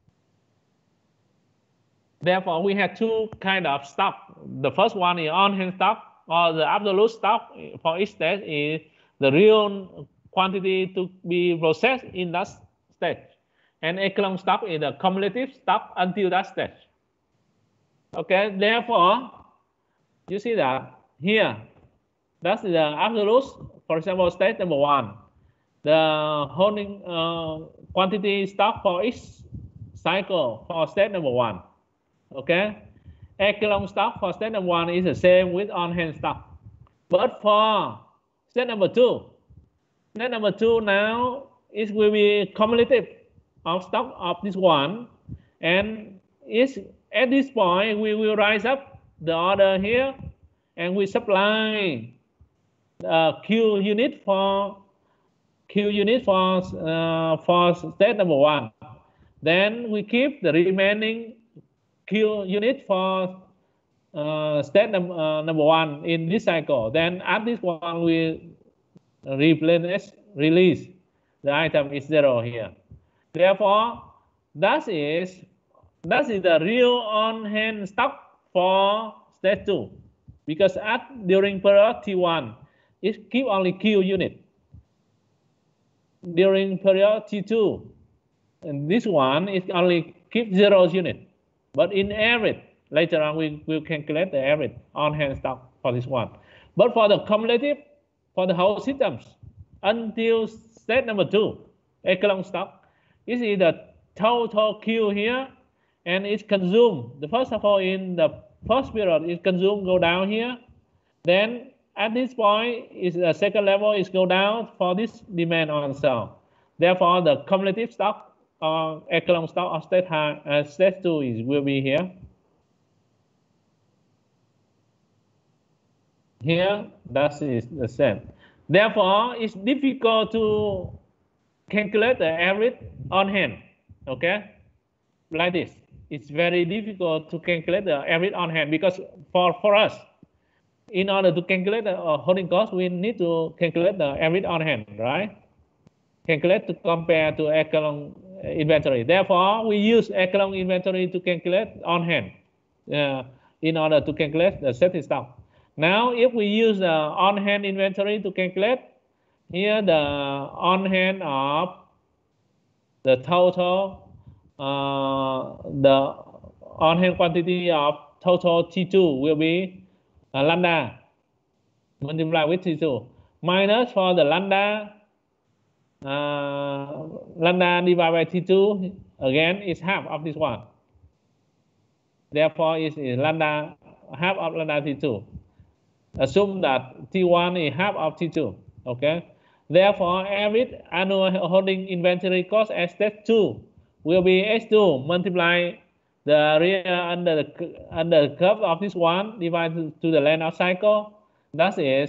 Therefore, we have 2 kind of stock. The first one is on-hand stock, or the absolute stock for each stage is the real quantity to be processed in that stage. And echelon stock is the cumulative stock until that stage. Okay. Therefore, you see that here. That's the absolute, for example, state number 1. The holding quantity stock for each cycle for state number 1. Okay. Echelon stock for state number 1 is the same with on-hand stock. But for state number 2, now it will be cumulative of stock of this one. And at this point, we will rise up the order here and we supply Q unit for state number 1. Then we keep the remaining Q unit for state number 1 in this cycle. Then at this one we release the item is 0 here. Therefore, that is the real on-hand stock for state 2, because during period T1 it keep only Q unit. During period T2, and this one is only keep 0 unit. But in average, later on we will calculate the average on-hand stock for this one. But for the cumulative, for the whole systems, until state number 2, echelon stock, is the total Q here, and it's consumed. The first of all, in the first period, it consumed go down here. Then at this point, is the second level is go down for this demand also. Therefore, the cumulative stock or echelon stock of state 2 will be here. Here, that is the same. Therefore, it's difficult to calculate the average on hand. Okay, like this. It's very difficult to calculate the average on hand because for us, in order to calculate the holding cost, we need to calculate the average on hand, right? Calculate to compare to echelon inventory. Therefore, we use echelon inventory to calculate on hand in order to calculate the safety stock. Now, if we use the on hand inventory to calculate, here the on hand of the total, the on hand quantity of total T2 will be lambda multiplied with T2 minus for the lambda divided by T2 again is half of this one. Therefore, it is lambda half of lambda T2. Assume that T1 is half of T2. Okay. Therefore, average annual holding inventory cost at step 2 will be H2 multiply the area under the curve of this one divided to the length of cycle. That is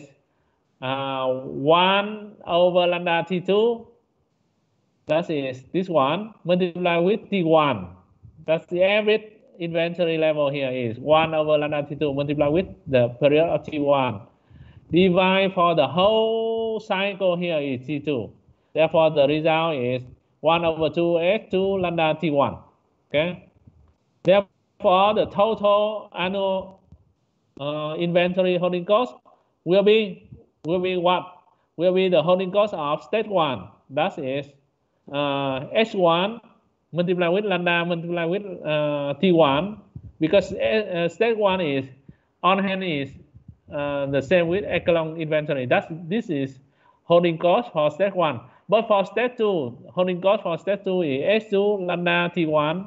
1 over lambda T2. That is this one multiplied with T1. That's the average inventory level here is 1 over lambda T2 multiplied with the period of T1. Divide for the whole cycle here is T2. Therefore, the result is 1 over 2 H2 lambda T1. Okay. Therefore, the total annual inventory holding cost will be what? Will be the holding cost of stage 1. That is H1 multiplied with lambda multiplied with T1, because stage 1 is on hand is the same with echelon inventory. This is holding cost for stage 1. But for stage 2, holding cost for stage 2 is H2 lambda T1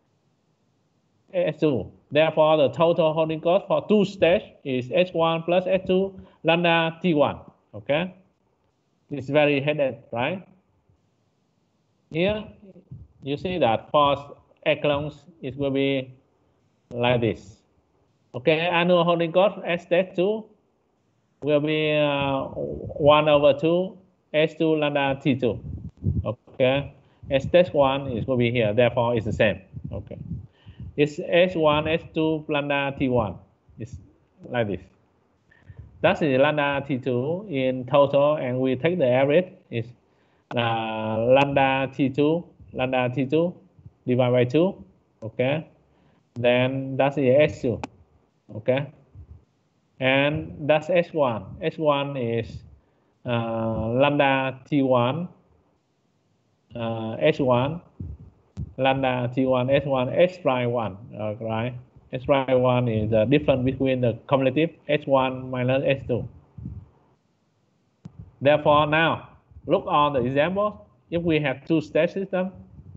H2. Therefore, the total holding cost for 2 stages is H1 plus H2 lambda T1. Okay, it's very headed, right? Here, you see that for echelons, it will be like this. Okay, annual holding cost at stage 2 will be 1 over 2 H2 lambda T2. Okay, at stage 1 it will be here. Therefore, it's the same. Okay, it's H1 H2 lambda T1. It's like this. That's the lambda T2 in total, and we take the average is lambda T2 divided by 2. Okay, then that's the H2. Okay, and that's H1. H1 is lambda T1 H1 lambda T1 H1 H prime 1, right? H prime 1 is the difference between the cumulative H1 minus H2. Therefore, now look on the example. If we have 2-stage system,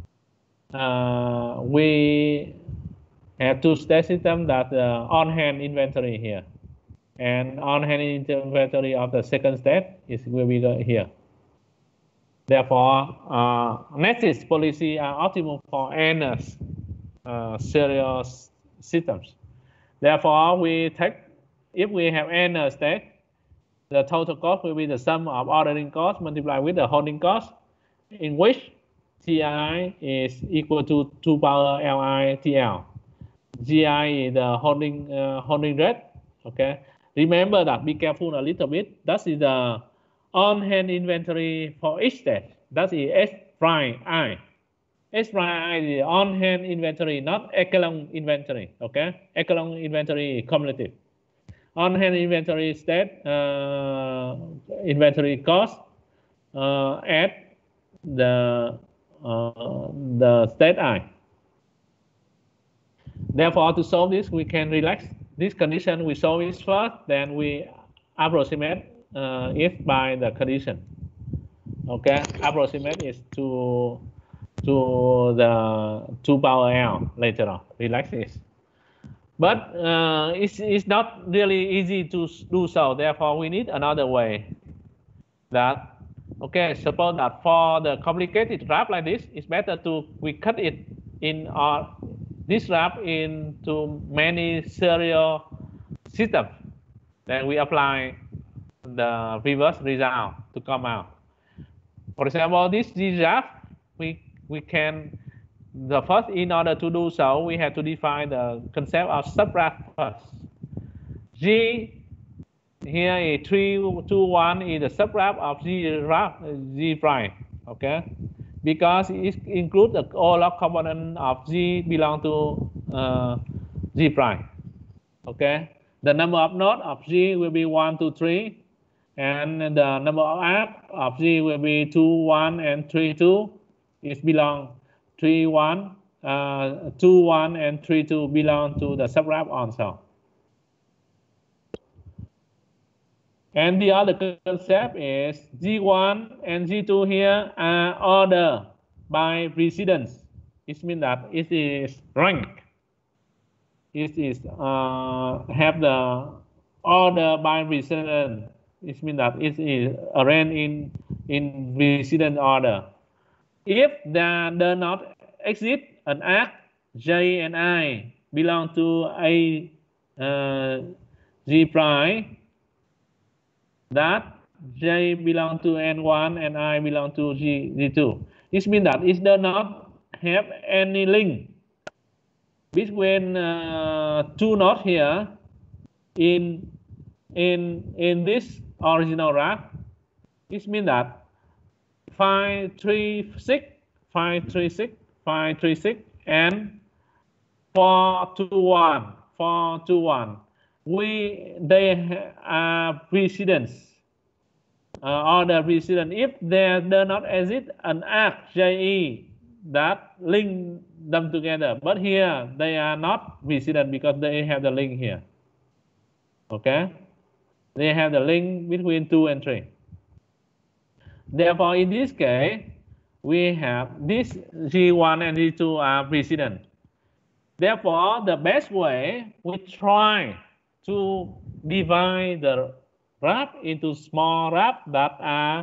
we have 2-stage system that on-hand inventory here, and on-hand inventory of the second stage will be here. Therefore, Nexus policy are optimal for n serial systems. Therefore, we take, if we have n stage, the total cost will be the sum of ordering cost multiplied with the holding cost, in which Ti is equal to 2 power Li TL. Gi is the holding rate. Okay. Remember that. Be careful a little bit. That is the on-hand inventory for each stage. That is S prime I. S prime I is the on-hand inventory, not echelon inventory. Okay. Echelon inventory is cumulative. On-hand inventory state inventory cost at the state I. Therefore, to solve this, we can relax this condition. We solve it first, then we approximate it by the condition. Okay, approximate is to the 2 power L later on. Relax this. But it's not really easy to do so. Therefore, we need another way. That, okay, suppose that for the complicated graph like this, it's better we cut it in this graph into many serial systems. Then we apply the reverse result to come out. For example, this graph, we can, the first, in order to do so, we have to define the concept of subgraph first. G here is 3, 2, 1 is the subgraph of G prime, okay? Because it includes all of component of G belong to G prime, okay? The number of nodes of G will be 1, 2, 3, and the number of arcs of G will be 2, 1, and 3, 2. It belong 3, 1, 2, 1, and 3, 2 belong to the subgraph also. And the other concept is G1 and G2 here are ordered by precedence. It means that it is rank. It is have the order by precedence. It means that it is arranged in precedent order. If there does not exist an arc J and I belong to a G prime, that J belong to N1 and I belong to G2. This means that it does not have any link between two nodes here in this original graph. This means that 5, 3, 6, 5, 3, 6, 5, 3, 6, and 4, 2, 1, 4, 2, 1. They are precedence, order precedence. If there does not exist an arc JE that link them together, but here they are not precedent because they have the link here. Okay, they have the link between 2 and 3. Therefore, in this case, we have this G1 and G2 are precedent. Therefore, the best way we try to divide the graph into small graphs that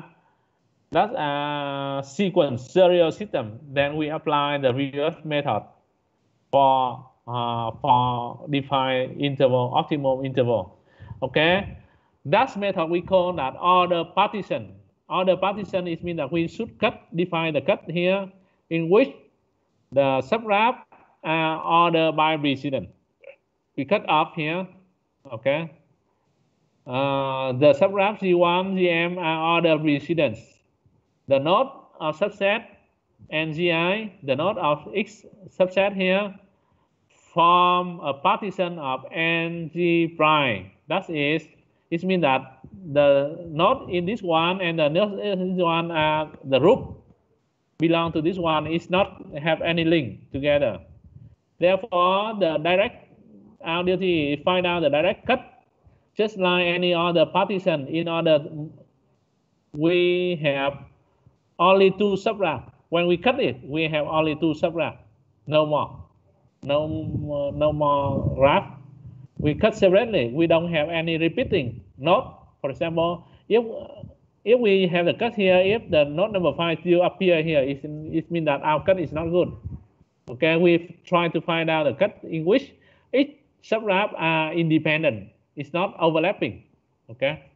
are sequence serial system. Then we apply the reverse method for define interval, optimal interval. Okay, that method we call that order partition. Order partition is mean that we should define the cut here in which the subgraph are ordered by precedence. We cut off here. Okay, the subgraph G1, Gm are order precedence. The node of subset and Gi, the node of X subset here, form a partition of Ng prime. That is, it means that the node in this one and the node in this one are the root belong to this one is not have any link together. Therefore, the direct our duty is find out the direct cut, just like any other partition. In order, we have only 2 subgraph. When we cut it, we have only 2 subgraph, no more, no more graph. We cut separately. We don't have any repeating node. For example, if we have the cut here, if the node number 5 still appear here, it means that our cut is not good. Okay, we try to find out the cut in which each subgraph are independent. It's not overlapping. Okay.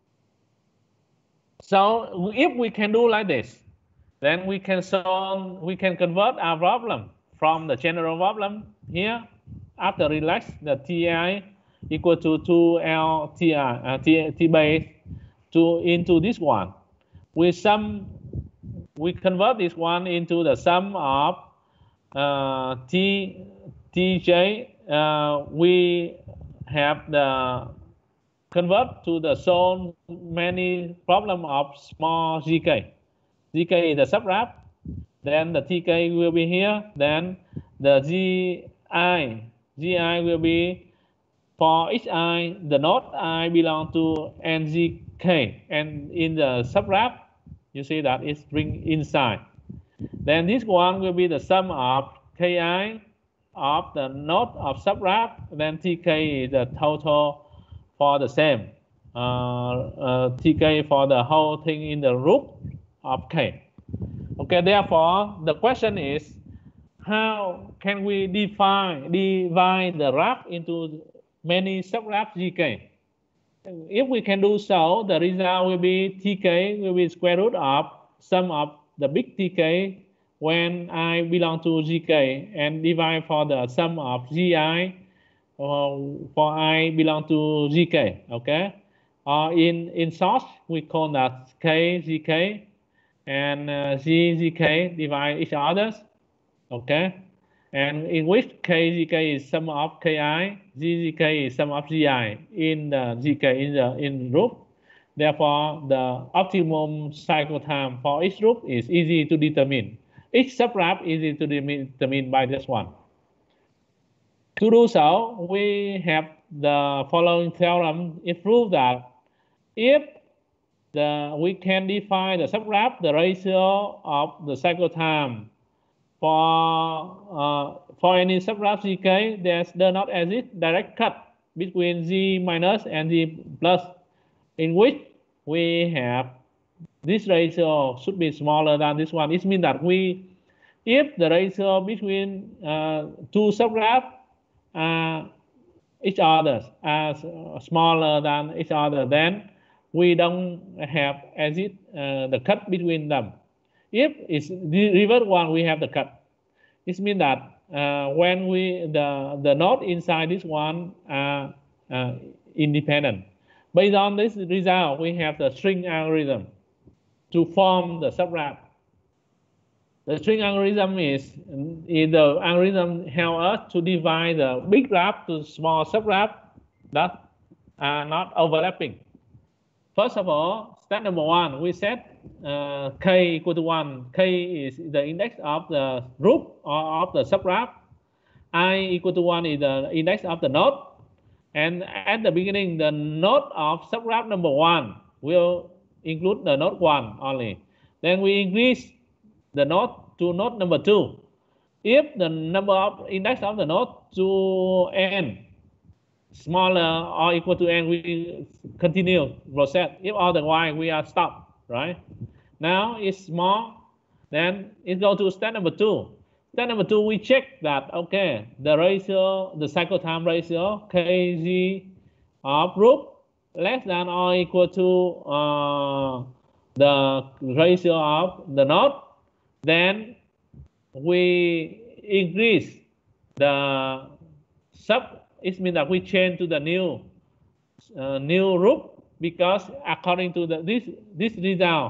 So if we can do like this, then we can solve. We can convert our problem from the general problem here. After relax the Ti equal to 2L T base into this one. We convert this one into the sum of Tj. We have the convert to the solve many problem of small Gk. Gk is the subgraph. Then the Tk will be here. Then the Gi will be for each I, the node I belong to Ngk. And in the subgraph, you see that it's bring inside. Then this one will be the sum of Ki of the node of subgraph. Then Tk is the total for the same. Tk for the whole thing in the root of K. Okay, therefore, the question is, how can we divide the graph into many subgraphs Gk? If we can do so, the result will be Tk will be square root of sum of the big Tk when I belong to Gk and divide for the sum of Gi for I belong to Gk. Okay, in source, we call that K, ZK, and Z, ZK divide each other, okay? And in which K, ZK is sum of Ki, Z, ZK is sum of Zi in the ZK in group. Therefore, the optimum cycle time for each group is easy to determine. Each subgraph is easy to determine by this one. To do so, we have the following theorem. It proves that if we can define the subgraph, the ratio of the cycle time for any subgraph ZK, there does not exist direct cut between Z minus and Z plus, in which we have this ratio should be smaller than this one. It means that if the ratio between two subgraphs each other as smaller than each other, then we don't have exit the cut between them. If it's the reverse one, we have the cut. It means that when the node inside this one are independent. Based on this result, we have the string algorithm to form the subgraph. The string algorithm is the algorithm helps us to divide the big graph to small subgraph that are not overlapping. First of all, step number one, we set K equal to 1. K is the index of the group or of the subgraph. I equal to 1 is the index of the node. And at the beginning, the node of subgraph number 1 will include the node 1 only. Then we increase the node to node number 2. If the number of index of the node to n smaller or equal to n, we continue process. If otherwise, we are stopped, right? Now it's small, then it goes to step number 2. Step number 2, we check that, okay, the ratio, the cycle time ratio, Kg of group less than or equal to the ratio of the node. Then we increase the sub. It means that we change to the new group, because according to this result,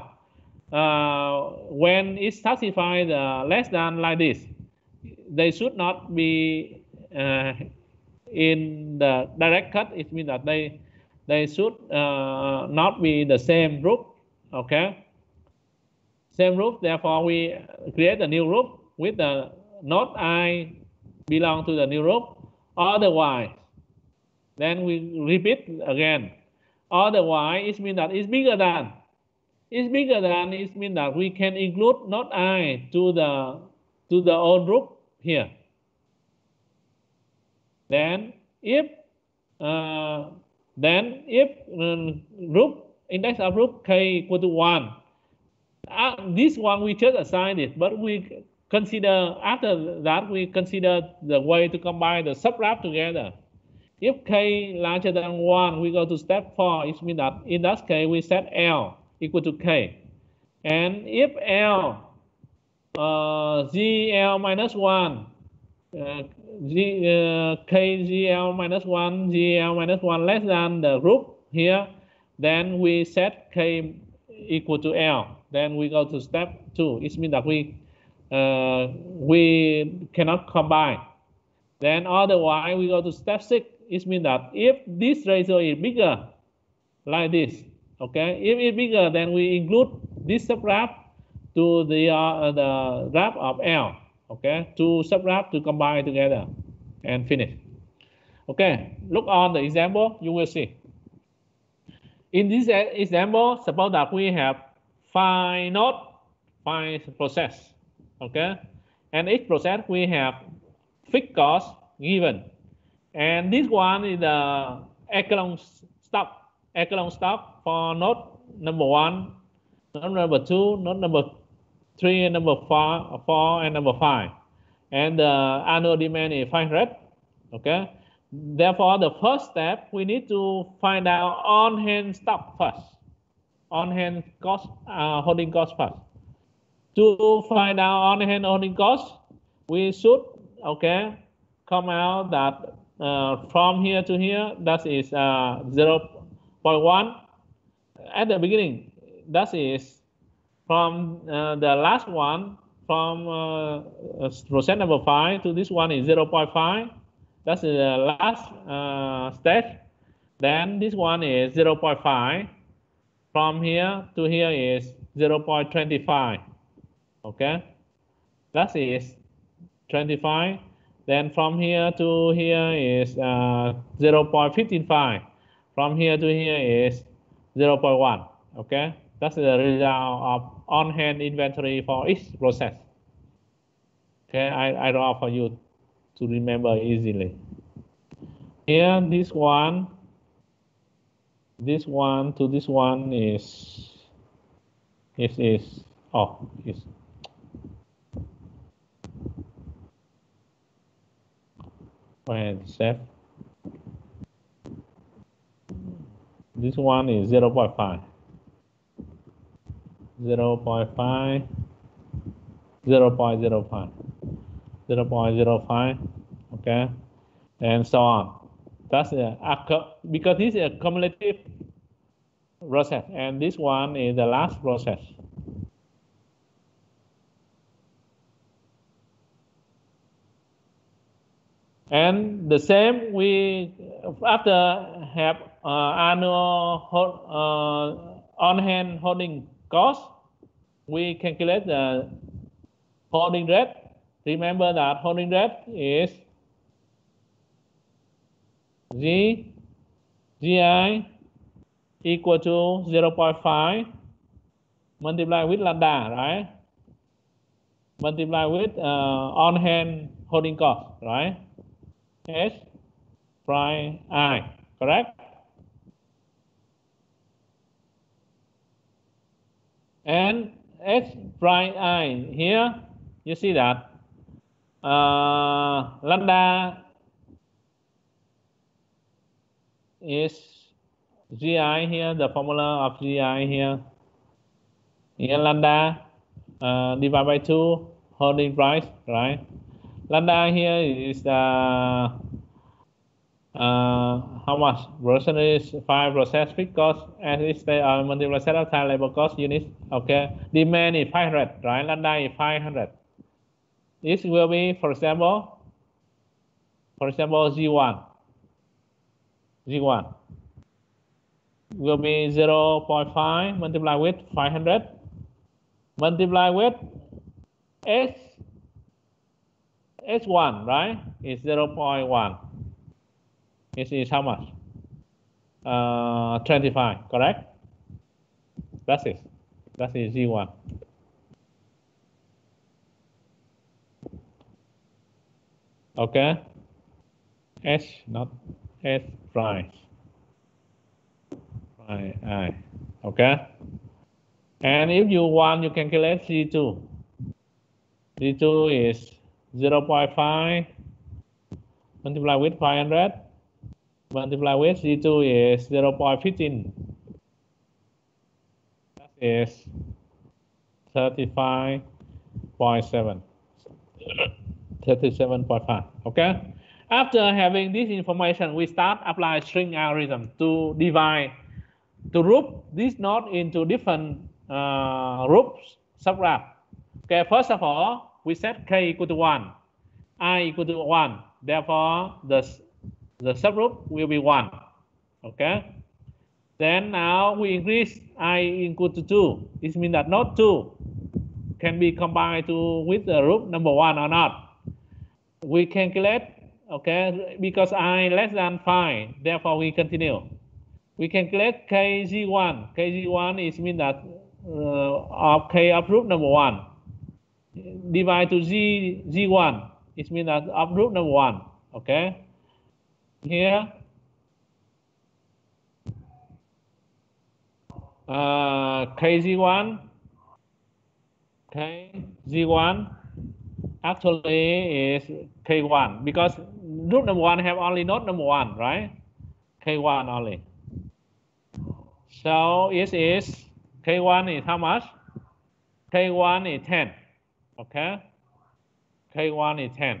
when it satisfies less than like this, they should not be in the direct cut. It means that they should not be the same group. Okay, same group. Therefore, we create a new group with the node I belong to the new group. Otherwise, then we repeat again. Otherwise, it means that it's bigger than. It's bigger than. It means that we can include node I to the old group here. Then if group index of group K equal to 1, this one we just assign it, but we consider after that we consider the way to combine the subgraph together. If K larger than 1, we go to step 4. It means that in that case we set L equal to K, and if L ZL minus 1 KZL minus 1 ZL minus 1 less than the group here, then we set K equal to L. Then we go to step 2. It means that we cannot combine. Then otherwise we go to step 6. It means that if this ratio is bigger like this, okay, if it's bigger, then we include this subgraph to the graph of L, okay, two subgraph to combine together and finish. Okay, look on the example, you will see. In this example, suppose that we have 5 nodes, 5 process, okay, and each process we have fixed cost given, and this one is the echelon stock for node number 1, node number 2, node number 3, and number 4, and number 5, and the annual demand is 500. Okay, therefore the first step we need to find out on-hand stock first, on-hand cost, holding cost first. To find out on-hand holding cost, we should, okay, come out that from here to here, that is 0.1 at the beginning, that is from the last one, from process number 5 to this one is 0.5. That's the last stage. Then this one is 0.5. From here to here is 0.25. Okay, that is 25. Then from here to here is 0.55. From here to here is 0.1. Okay, that's the result of on-hand inventory for each process. Okay, I draw for you to remember easily. Here, this one to this one is when save. This one is 0.5. 0.5, 0.05, 0.05, okay, and so on. That's because this is a cumulative process, and this one is the last process. And the same, we after have annual on-hand holding cost, we calculate the holding rate. Remember that holding rate is GI equal to 0.5 multiplied with lambda, right? Multiplied with on-hand holding cost, right? S prime I, correct? And S prime I here, you see that lambda is GI here, the formula of GI here. Here lambda divided by 2 holding price, right? Lambda here is how much? Percentage 5% fixed cost as it stay on multiple set of time labor cost units. Okay, demand is 500, right? Lambda is 500. This will be, for example, G1 will be 0.5 multiplied with 500 multiplied with S1, right? Is 0.1. This is how much? 25, correct? That's it. That is G1. Okay. S, not S prime. Prime I. Okay. And if you want, you calculate G2. G2 is 0.5 multiplied with 500 multiplied with G2 is 0.15. That is 35.7. 37.5. Okay. After having this information, we start apply string algorithm to divide, to group this node into different groups, subgraph. Okay. First of all, we set k equal to 1, I equal to 1. Therefore, the subgroup will be 1. Okay. Then now we increase I equal to 2. This means that node 2 can be combined with the group number 1 or not. We calculate, okay, because I less than 5, therefore we continue. We calculate KG1. KG1 is mean that of K of group number 1. Divide to G1. It means that of group number 1. Okay. Here, KG1 actually is K1 because group number 1 have only node number 1, right? K1 only. So it is K1 is how much? K1 is 10. Okay. K1 is 10.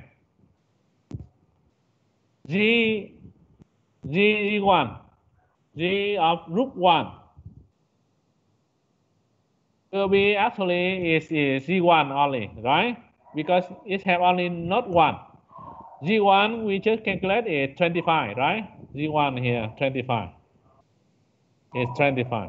G1. G of group 1. will be actually is Z1 only, right? Because it have only node 1. Z1 we just calculate is 25, right? Z1 here 25 is 25.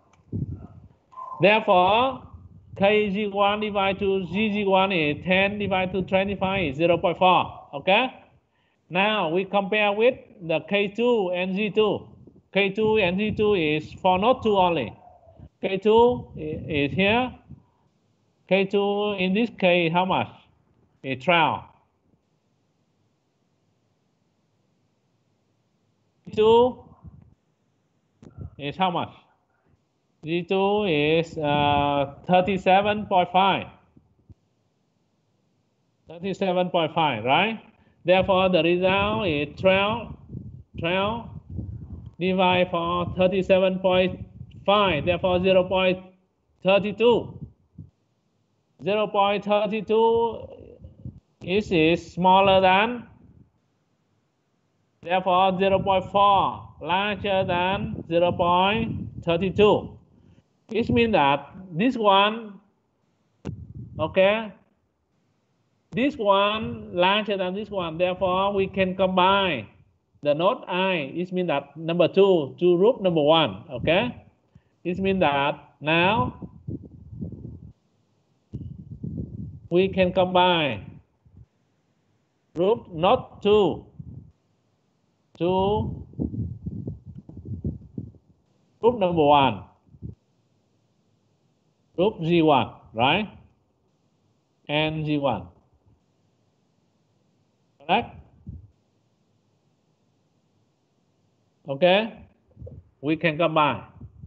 Therefore, KZ1 divided to ZZ1 is 10 divided to 25 is 0.4. Okay? Now we compare with the K2 and Z2. K2 and Z2 is for node 2 only. K2 is here. K2 in this case, how much? It's 12. Z2 is how much? Z2 is 37.5. 37.5, right? Therefore, the result is 12 divided for 37.5. Therefore, 0.32. 0.32 is smaller than. Therefore, 0.4 larger than 0.32. It means that this one, okay, this one larger than this one. Therefore, we can combine the node I. It means that number 2 to root number 1. Okay, it means that now we can combine root node 2 to root number 1. Root Z1, right? And Z1. Correct? Okay? We can combine.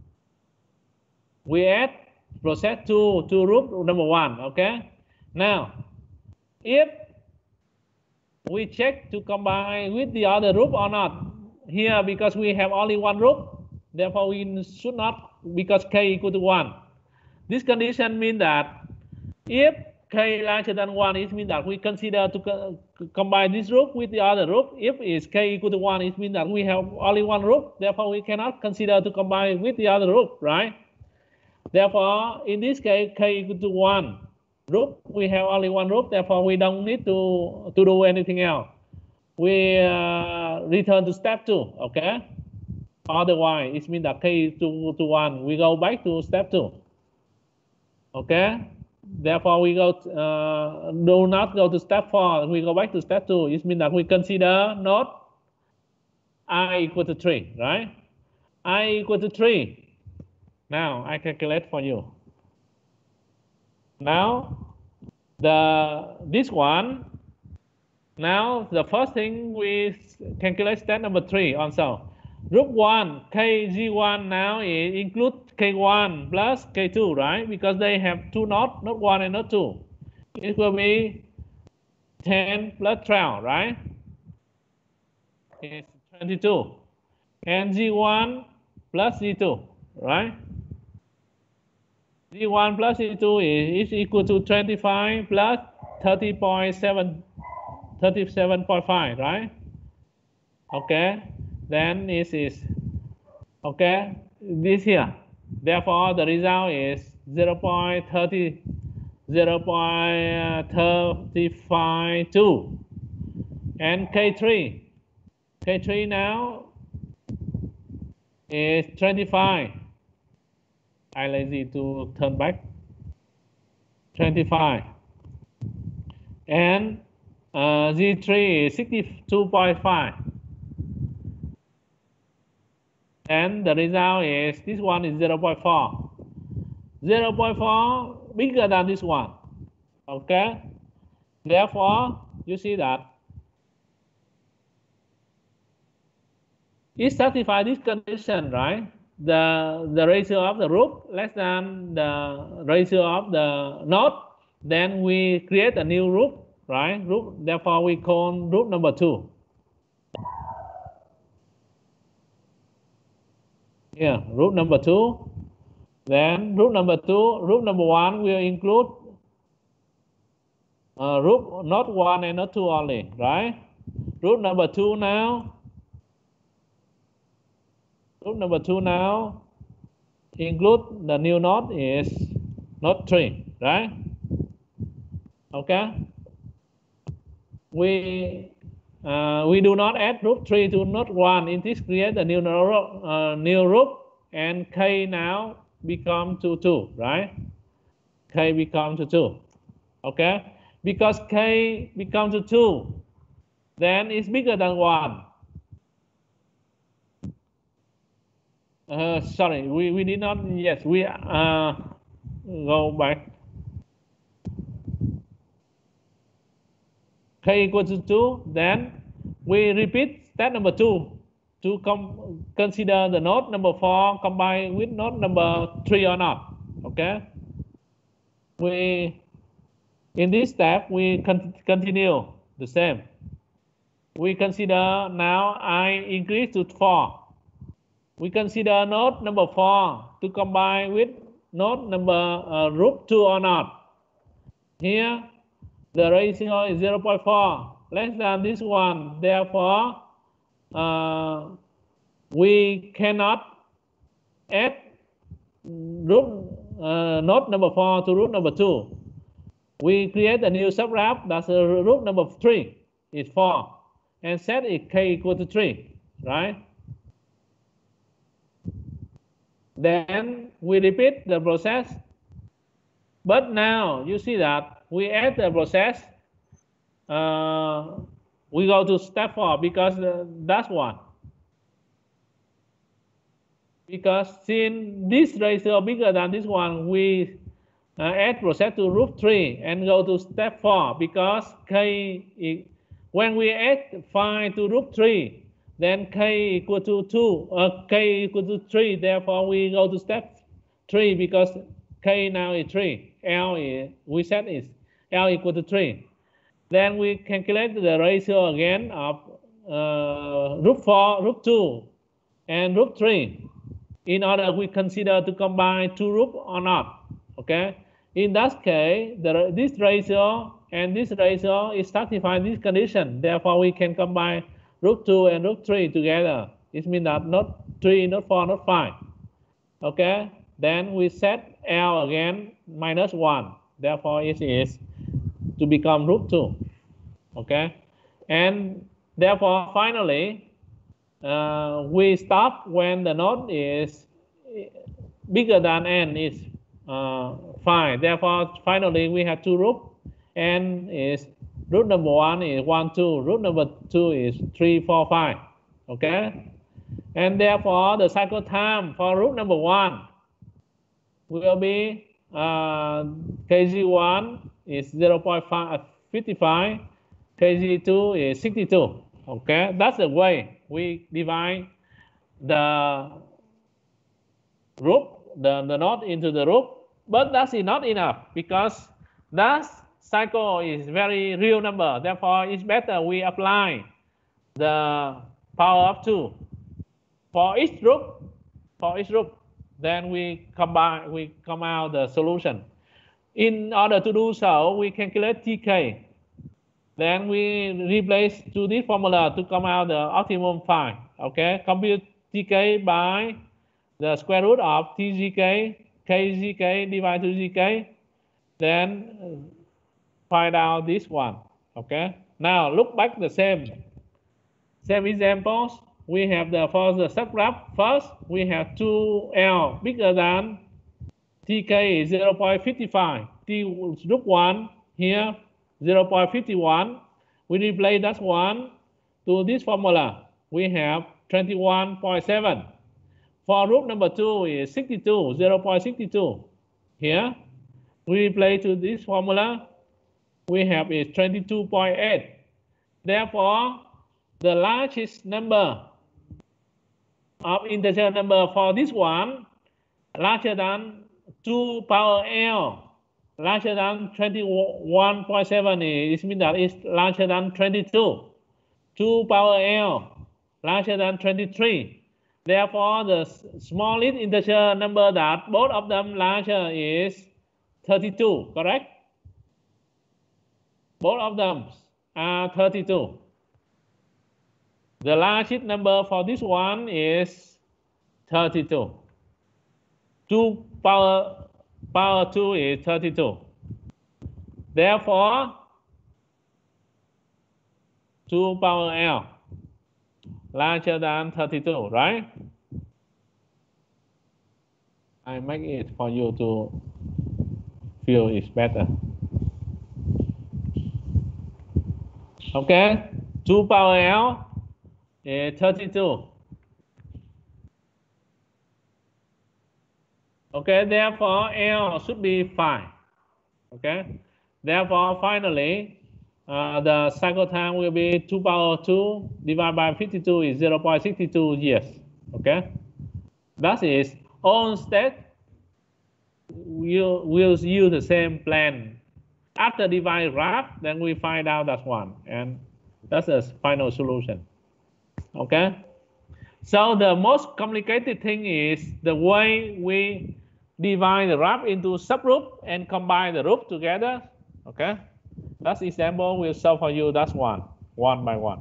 We add process 2 to root number 1. Okay? Now, if we check to combine with the other root or not, here because we have only one root, therefore we should not, because k equal to 1. This condition means that if k larger than 1, it means that we consider to combine this root with the other root. If it's k equal to 1, it means that we have only one root. Therefore, we cannot consider to combine with the other root, right? Therefore, in this case, k equal to 1 root, we have only one root. Therefore, we don't need to do anything else. We return to step 2, okay? Otherwise, it means that k equal to 1. We go back to step 2. Okay, therefore we go do not go to step 4. We go back to step 2. It means that we consider node I equal to 3, right? I equal to 3. Now I calculate for you. Now this one. Now the first thing we calculate step number 3 also. Root 1 KZ1 now it includes K1 plus K2, right? Because they have two nodes, node 1 and node 2. It will be 10 plus 12, right? It's 22. And Z1 plus Z2, right? Z1 plus Z2 is equal to 25 plus 37.5, right? Okay. Then this is, okay, this here. Therefore, the result is 0.352. And K3 now is 25. I lazy to turn back. 25. And Z3 is 62.5. And the result is this one is 0.4. 0.4 bigger than this one. Okay? Therefore, you see that it satisfies this condition, right? The ratio of the root less than the ratio of the node. Then we create a new root, right? Root, therefore, we call root number 2. Yeah, root number 2. Then root number 2, root number 1 will include root not 1 and not 2 only, right? Root number 2 now. Root number 2 now include the new node is not 3, right? Okay. We do not add root 3 to not 1. In this create a new root, and k now become to 2, right? K become to 2. Okay. Because k become to 2, then it's bigger than 1. Sorry, we did not. Yes, we go back. K equal to 2, then we repeat step number 2 to consider the node number 4 combined with node number 3 or not. Okay. In this step we continue the same. We consider now I increase to 4. We consider node number 4 to combine with node number root 2 or not. Here the ratio is 0.4, less than this one. Therefore, we cannot add node number 4 to root number 2. We create a new subgraph that's root number 3 is 4, and set it k equal to 3, right? Then we repeat the process. But now you see that we add the process. We go to step 4 because that's one. Because since this ratio bigger than this one, we add process to root 3 and go to step 4 because k, when we add 5 to root 3, then k equal to 2, k equal to 3. Therefore, we go to step 3 because k now is 3. L is, we set is L equal to 3. Then we calculate the ratio again of root 4, root 2, and root 3 in order we consider to combine two roots or not. Okay. In that case, this ratio and this ratio is satisfying this condition. Therefore, we can combine root 2 and root 3 together. It means that not 3, not 4, not 5. Okay. Then we set L again minus 1. Therefore, it is to become root 2. Okay. And therefore, finally, we stop when the node is bigger than n is 5. Therefore, finally, we have two roots. N is root number 1 is 1, 2. Root number 2 is 3, 4, 5. Okay. And therefore, the cycle time for root number 1 will be kg1 is 0.55, kg2 is 62. Okay, that's the way we divide the root, the node into the root. But that's not enough because that cycle is very real number. Therefore, it's better we apply the power of 2 for each root. Then we come out the solution. In order to do so, we calculate TK. Then we replace to this formula to come out the optimum phi. Okay, compute TK by the square root of TGK, KGK divided to GK. Then find out this one. Okay. Now look back the same examples. We have for the subgraph first, we have 2L bigger than TK is 0.55. T root 1 here 0.51. We replace that one to this formula. We have 21.7. For root number 2 is 62, 0.62. Here we replace to this formula. We have is 22.8. Therefore, the largest number of integer number for this one larger than 2 power L, larger than 21.7. It means that it's larger than 22. 2 power L larger than 23. Therefore, the smallest integer number that both of them larger is 32, correct? Both of them are 32. The largest number for this one is 32. 2 power power 2 is 32. Therefore, 2 power L larger than 32, right? I make it for you to feel it's better. Okay, 2 power L is 32. Okay, therefore L should be 5. Okay, therefore finally the cycle time will be 2 power 2 divided by 52 is 0.62 years. Okay, that is on state. We'll use the same plan. After divide graph, then we find out that's 1, and that's the final solution. Okay, so the most complicated thing is the way we divide the graph into subgroup and combine the group together. Okay, that example will solve for you. That's one by one.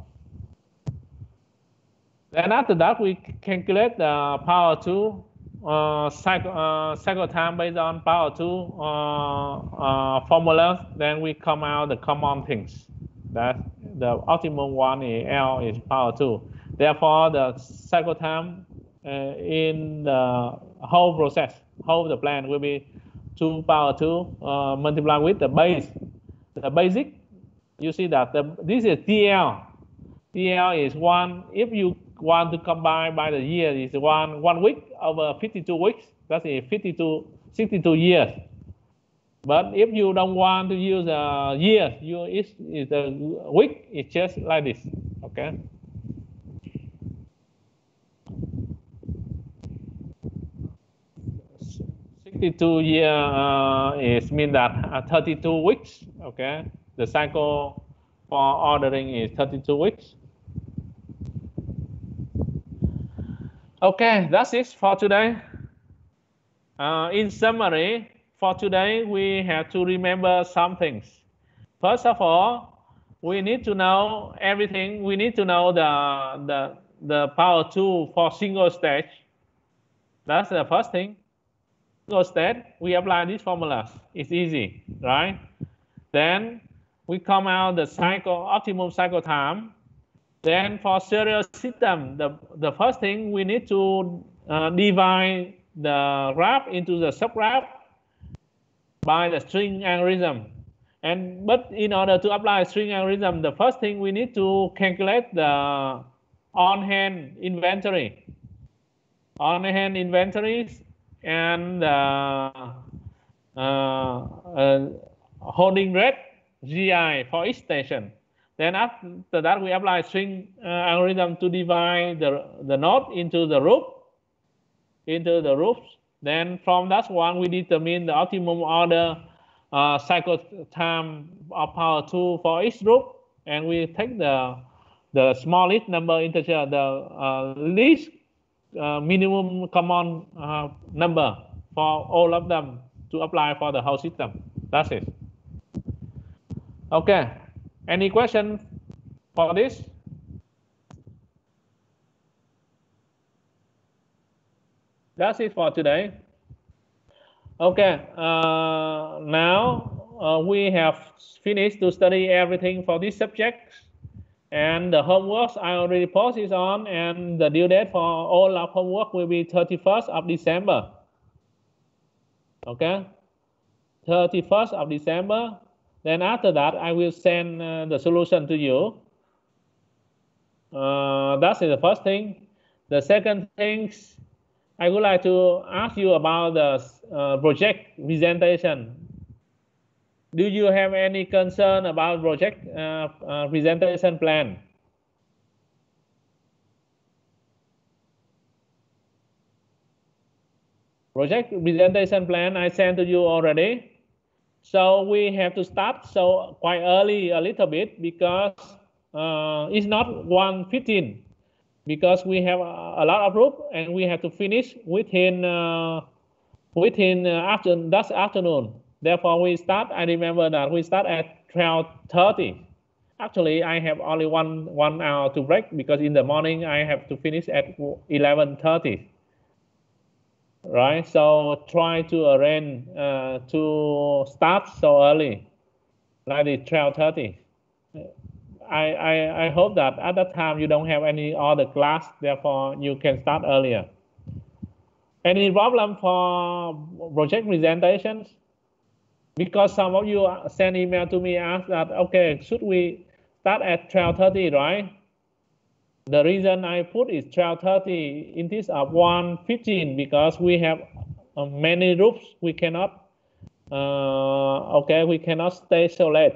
Then after that, we calculate the power 2 cycle time based on power 2 formulas. Then we come out the common things. That the optimum one is L is power 2. Therefore, the cycle time in the whole process, whole the plan will be 2 power 2 multiplied with the base. The basic, you see that this is TL. TL is 1. If you want to combine by the year, is 1 week over 52 weeks. That is 62 years. But if you don't want to use years, is the week. It's just like this. Okay. year is mean that 32 weeks. Okay, the cycle for ordering is 32 weeks. Okay, that's it for today. In summary, for today we have to remember some things. First of all, we need to know everything. We need to know the power 2 for single stage. That's the first thing. Single state, we apply these formulas. It's easy, right? Then we come out the optimum cycle time. Then for serial system, the first thing we need to divide the graph into the subgraph by the string algorithm. But in order to apply string algorithm, the first thing we need to calculate the on-hand inventory. On-hand inventories and holding rate GI for each station. Then after that, we apply string algorithm to divide the node into the groups. Then from that one, we determine the optimum order cycle time of power 2 for each group, and we take the smallest number integer, the least minimum common number for all of them to apply for the whole system. That's it. Okay. Any question for this? That's it for today. Okay. Now we have finished to study everything for this subject. And the homework I already posted on, and the due date for all of homework will be 31st of December. Okay, 31st of December. Then after that, I will send the solution to you. That's the first thing. The second thing, I would like to ask you about the project presentation. Do you have any concern about project presentation plan? Project presentation plan I sent to you already. So we have to start quite early a little bit because it's not 1:15 because we have a lot of group and we have to finish within that afternoon. Therefore, we start. I remember that we start at 12:30. Actually, I have only one hour to break because in the morning I have to finish at 11:30. right? So try to arrange to start so early, like the 12:30. I hope that at that time you don't have any other class, therefore you can start earlier. Any problem for project presentations? Because some of you send email to me, ask that, okay, should we start at 12:30, right? The reason I put is 12:30 instead of 1:15 because we have many groups. We cannot, we cannot stay so late.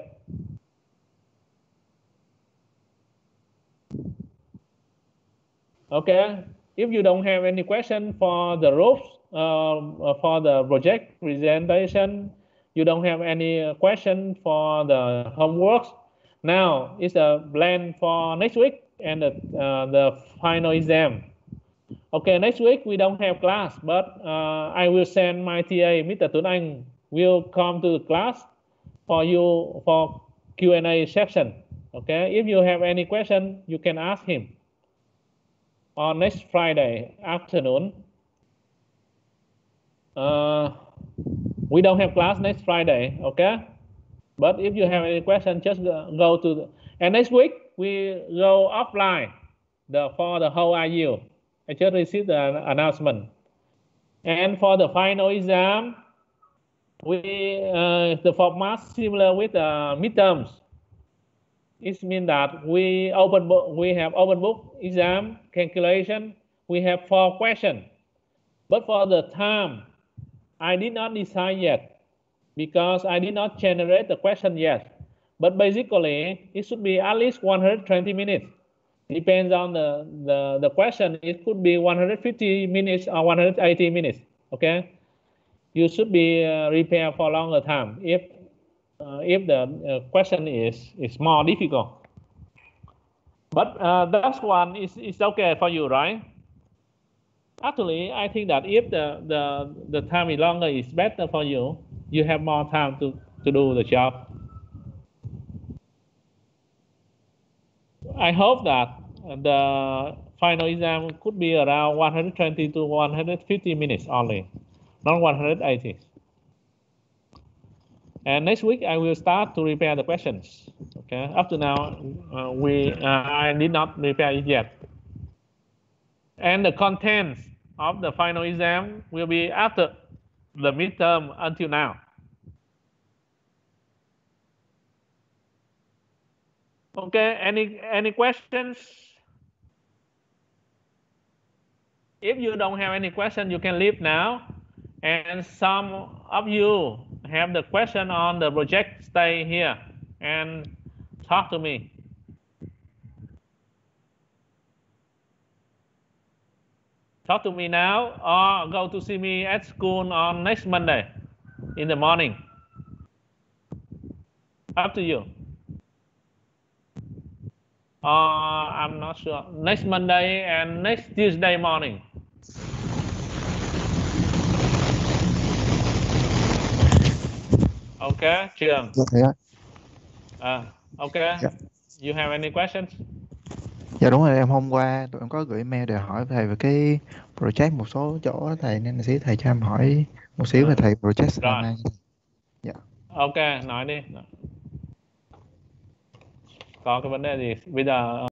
Okay, if you don't have any question for the groups, for the project presentation, you don't have any question for the homework. Now it's a plan for next week and the final exam. Okay, next week we don't have class, but I will send my TA, Mr. Tuấn Anh, will come to the class for you for Q&A section. Okay, if you have any question, you can ask him on next Friday afternoon. We don't have class next Friday, okay? But if you have any question, just go to and next week we go offline for the whole IU. I just received the announcement. And for the final exam, the format similar with the midterms. It means that we have open book exam calculation. We have 4 questions. But for the time, I did not decide yet because I did not generate the question yet. But basically, it should be at least 120 minutes. Depends on the question. It could be 150 minutes or 180 minutes. Okay, you should be prepared for longer time if the question is more difficult. But that one is okay for you, right? Actually, I think that if the time is longer, it's better for you. You have more time to do the job. I hope that the final exam could be around 120 to 150 minutes only, not 180. And next week I will start to prepare the questions. Okay. Up to now, I did not prepare it yet. And the contents of the final exam will be after the midterm until now. Okay, any questions? If you don't have any question, you can leave now. And some of you have the question on the project, stay here and talk to me. Talk to me now or go to see me at school on next Monday in the morning. Up to you. I'm not sure. Next Monday and next Tuesday morning. Okay, Trường. Okay. Dạ. You have any questions? Dạ đúng rồi, em hôm qua tụi em có gửi email để hỏi thầy về cái project một số chỗ thầy, nên xíu thầy cho em hỏi một xíu về thầy project rồi. năm nay. Dạ. Ok, nói đi. Có cái vấn đề gì? Bây giờ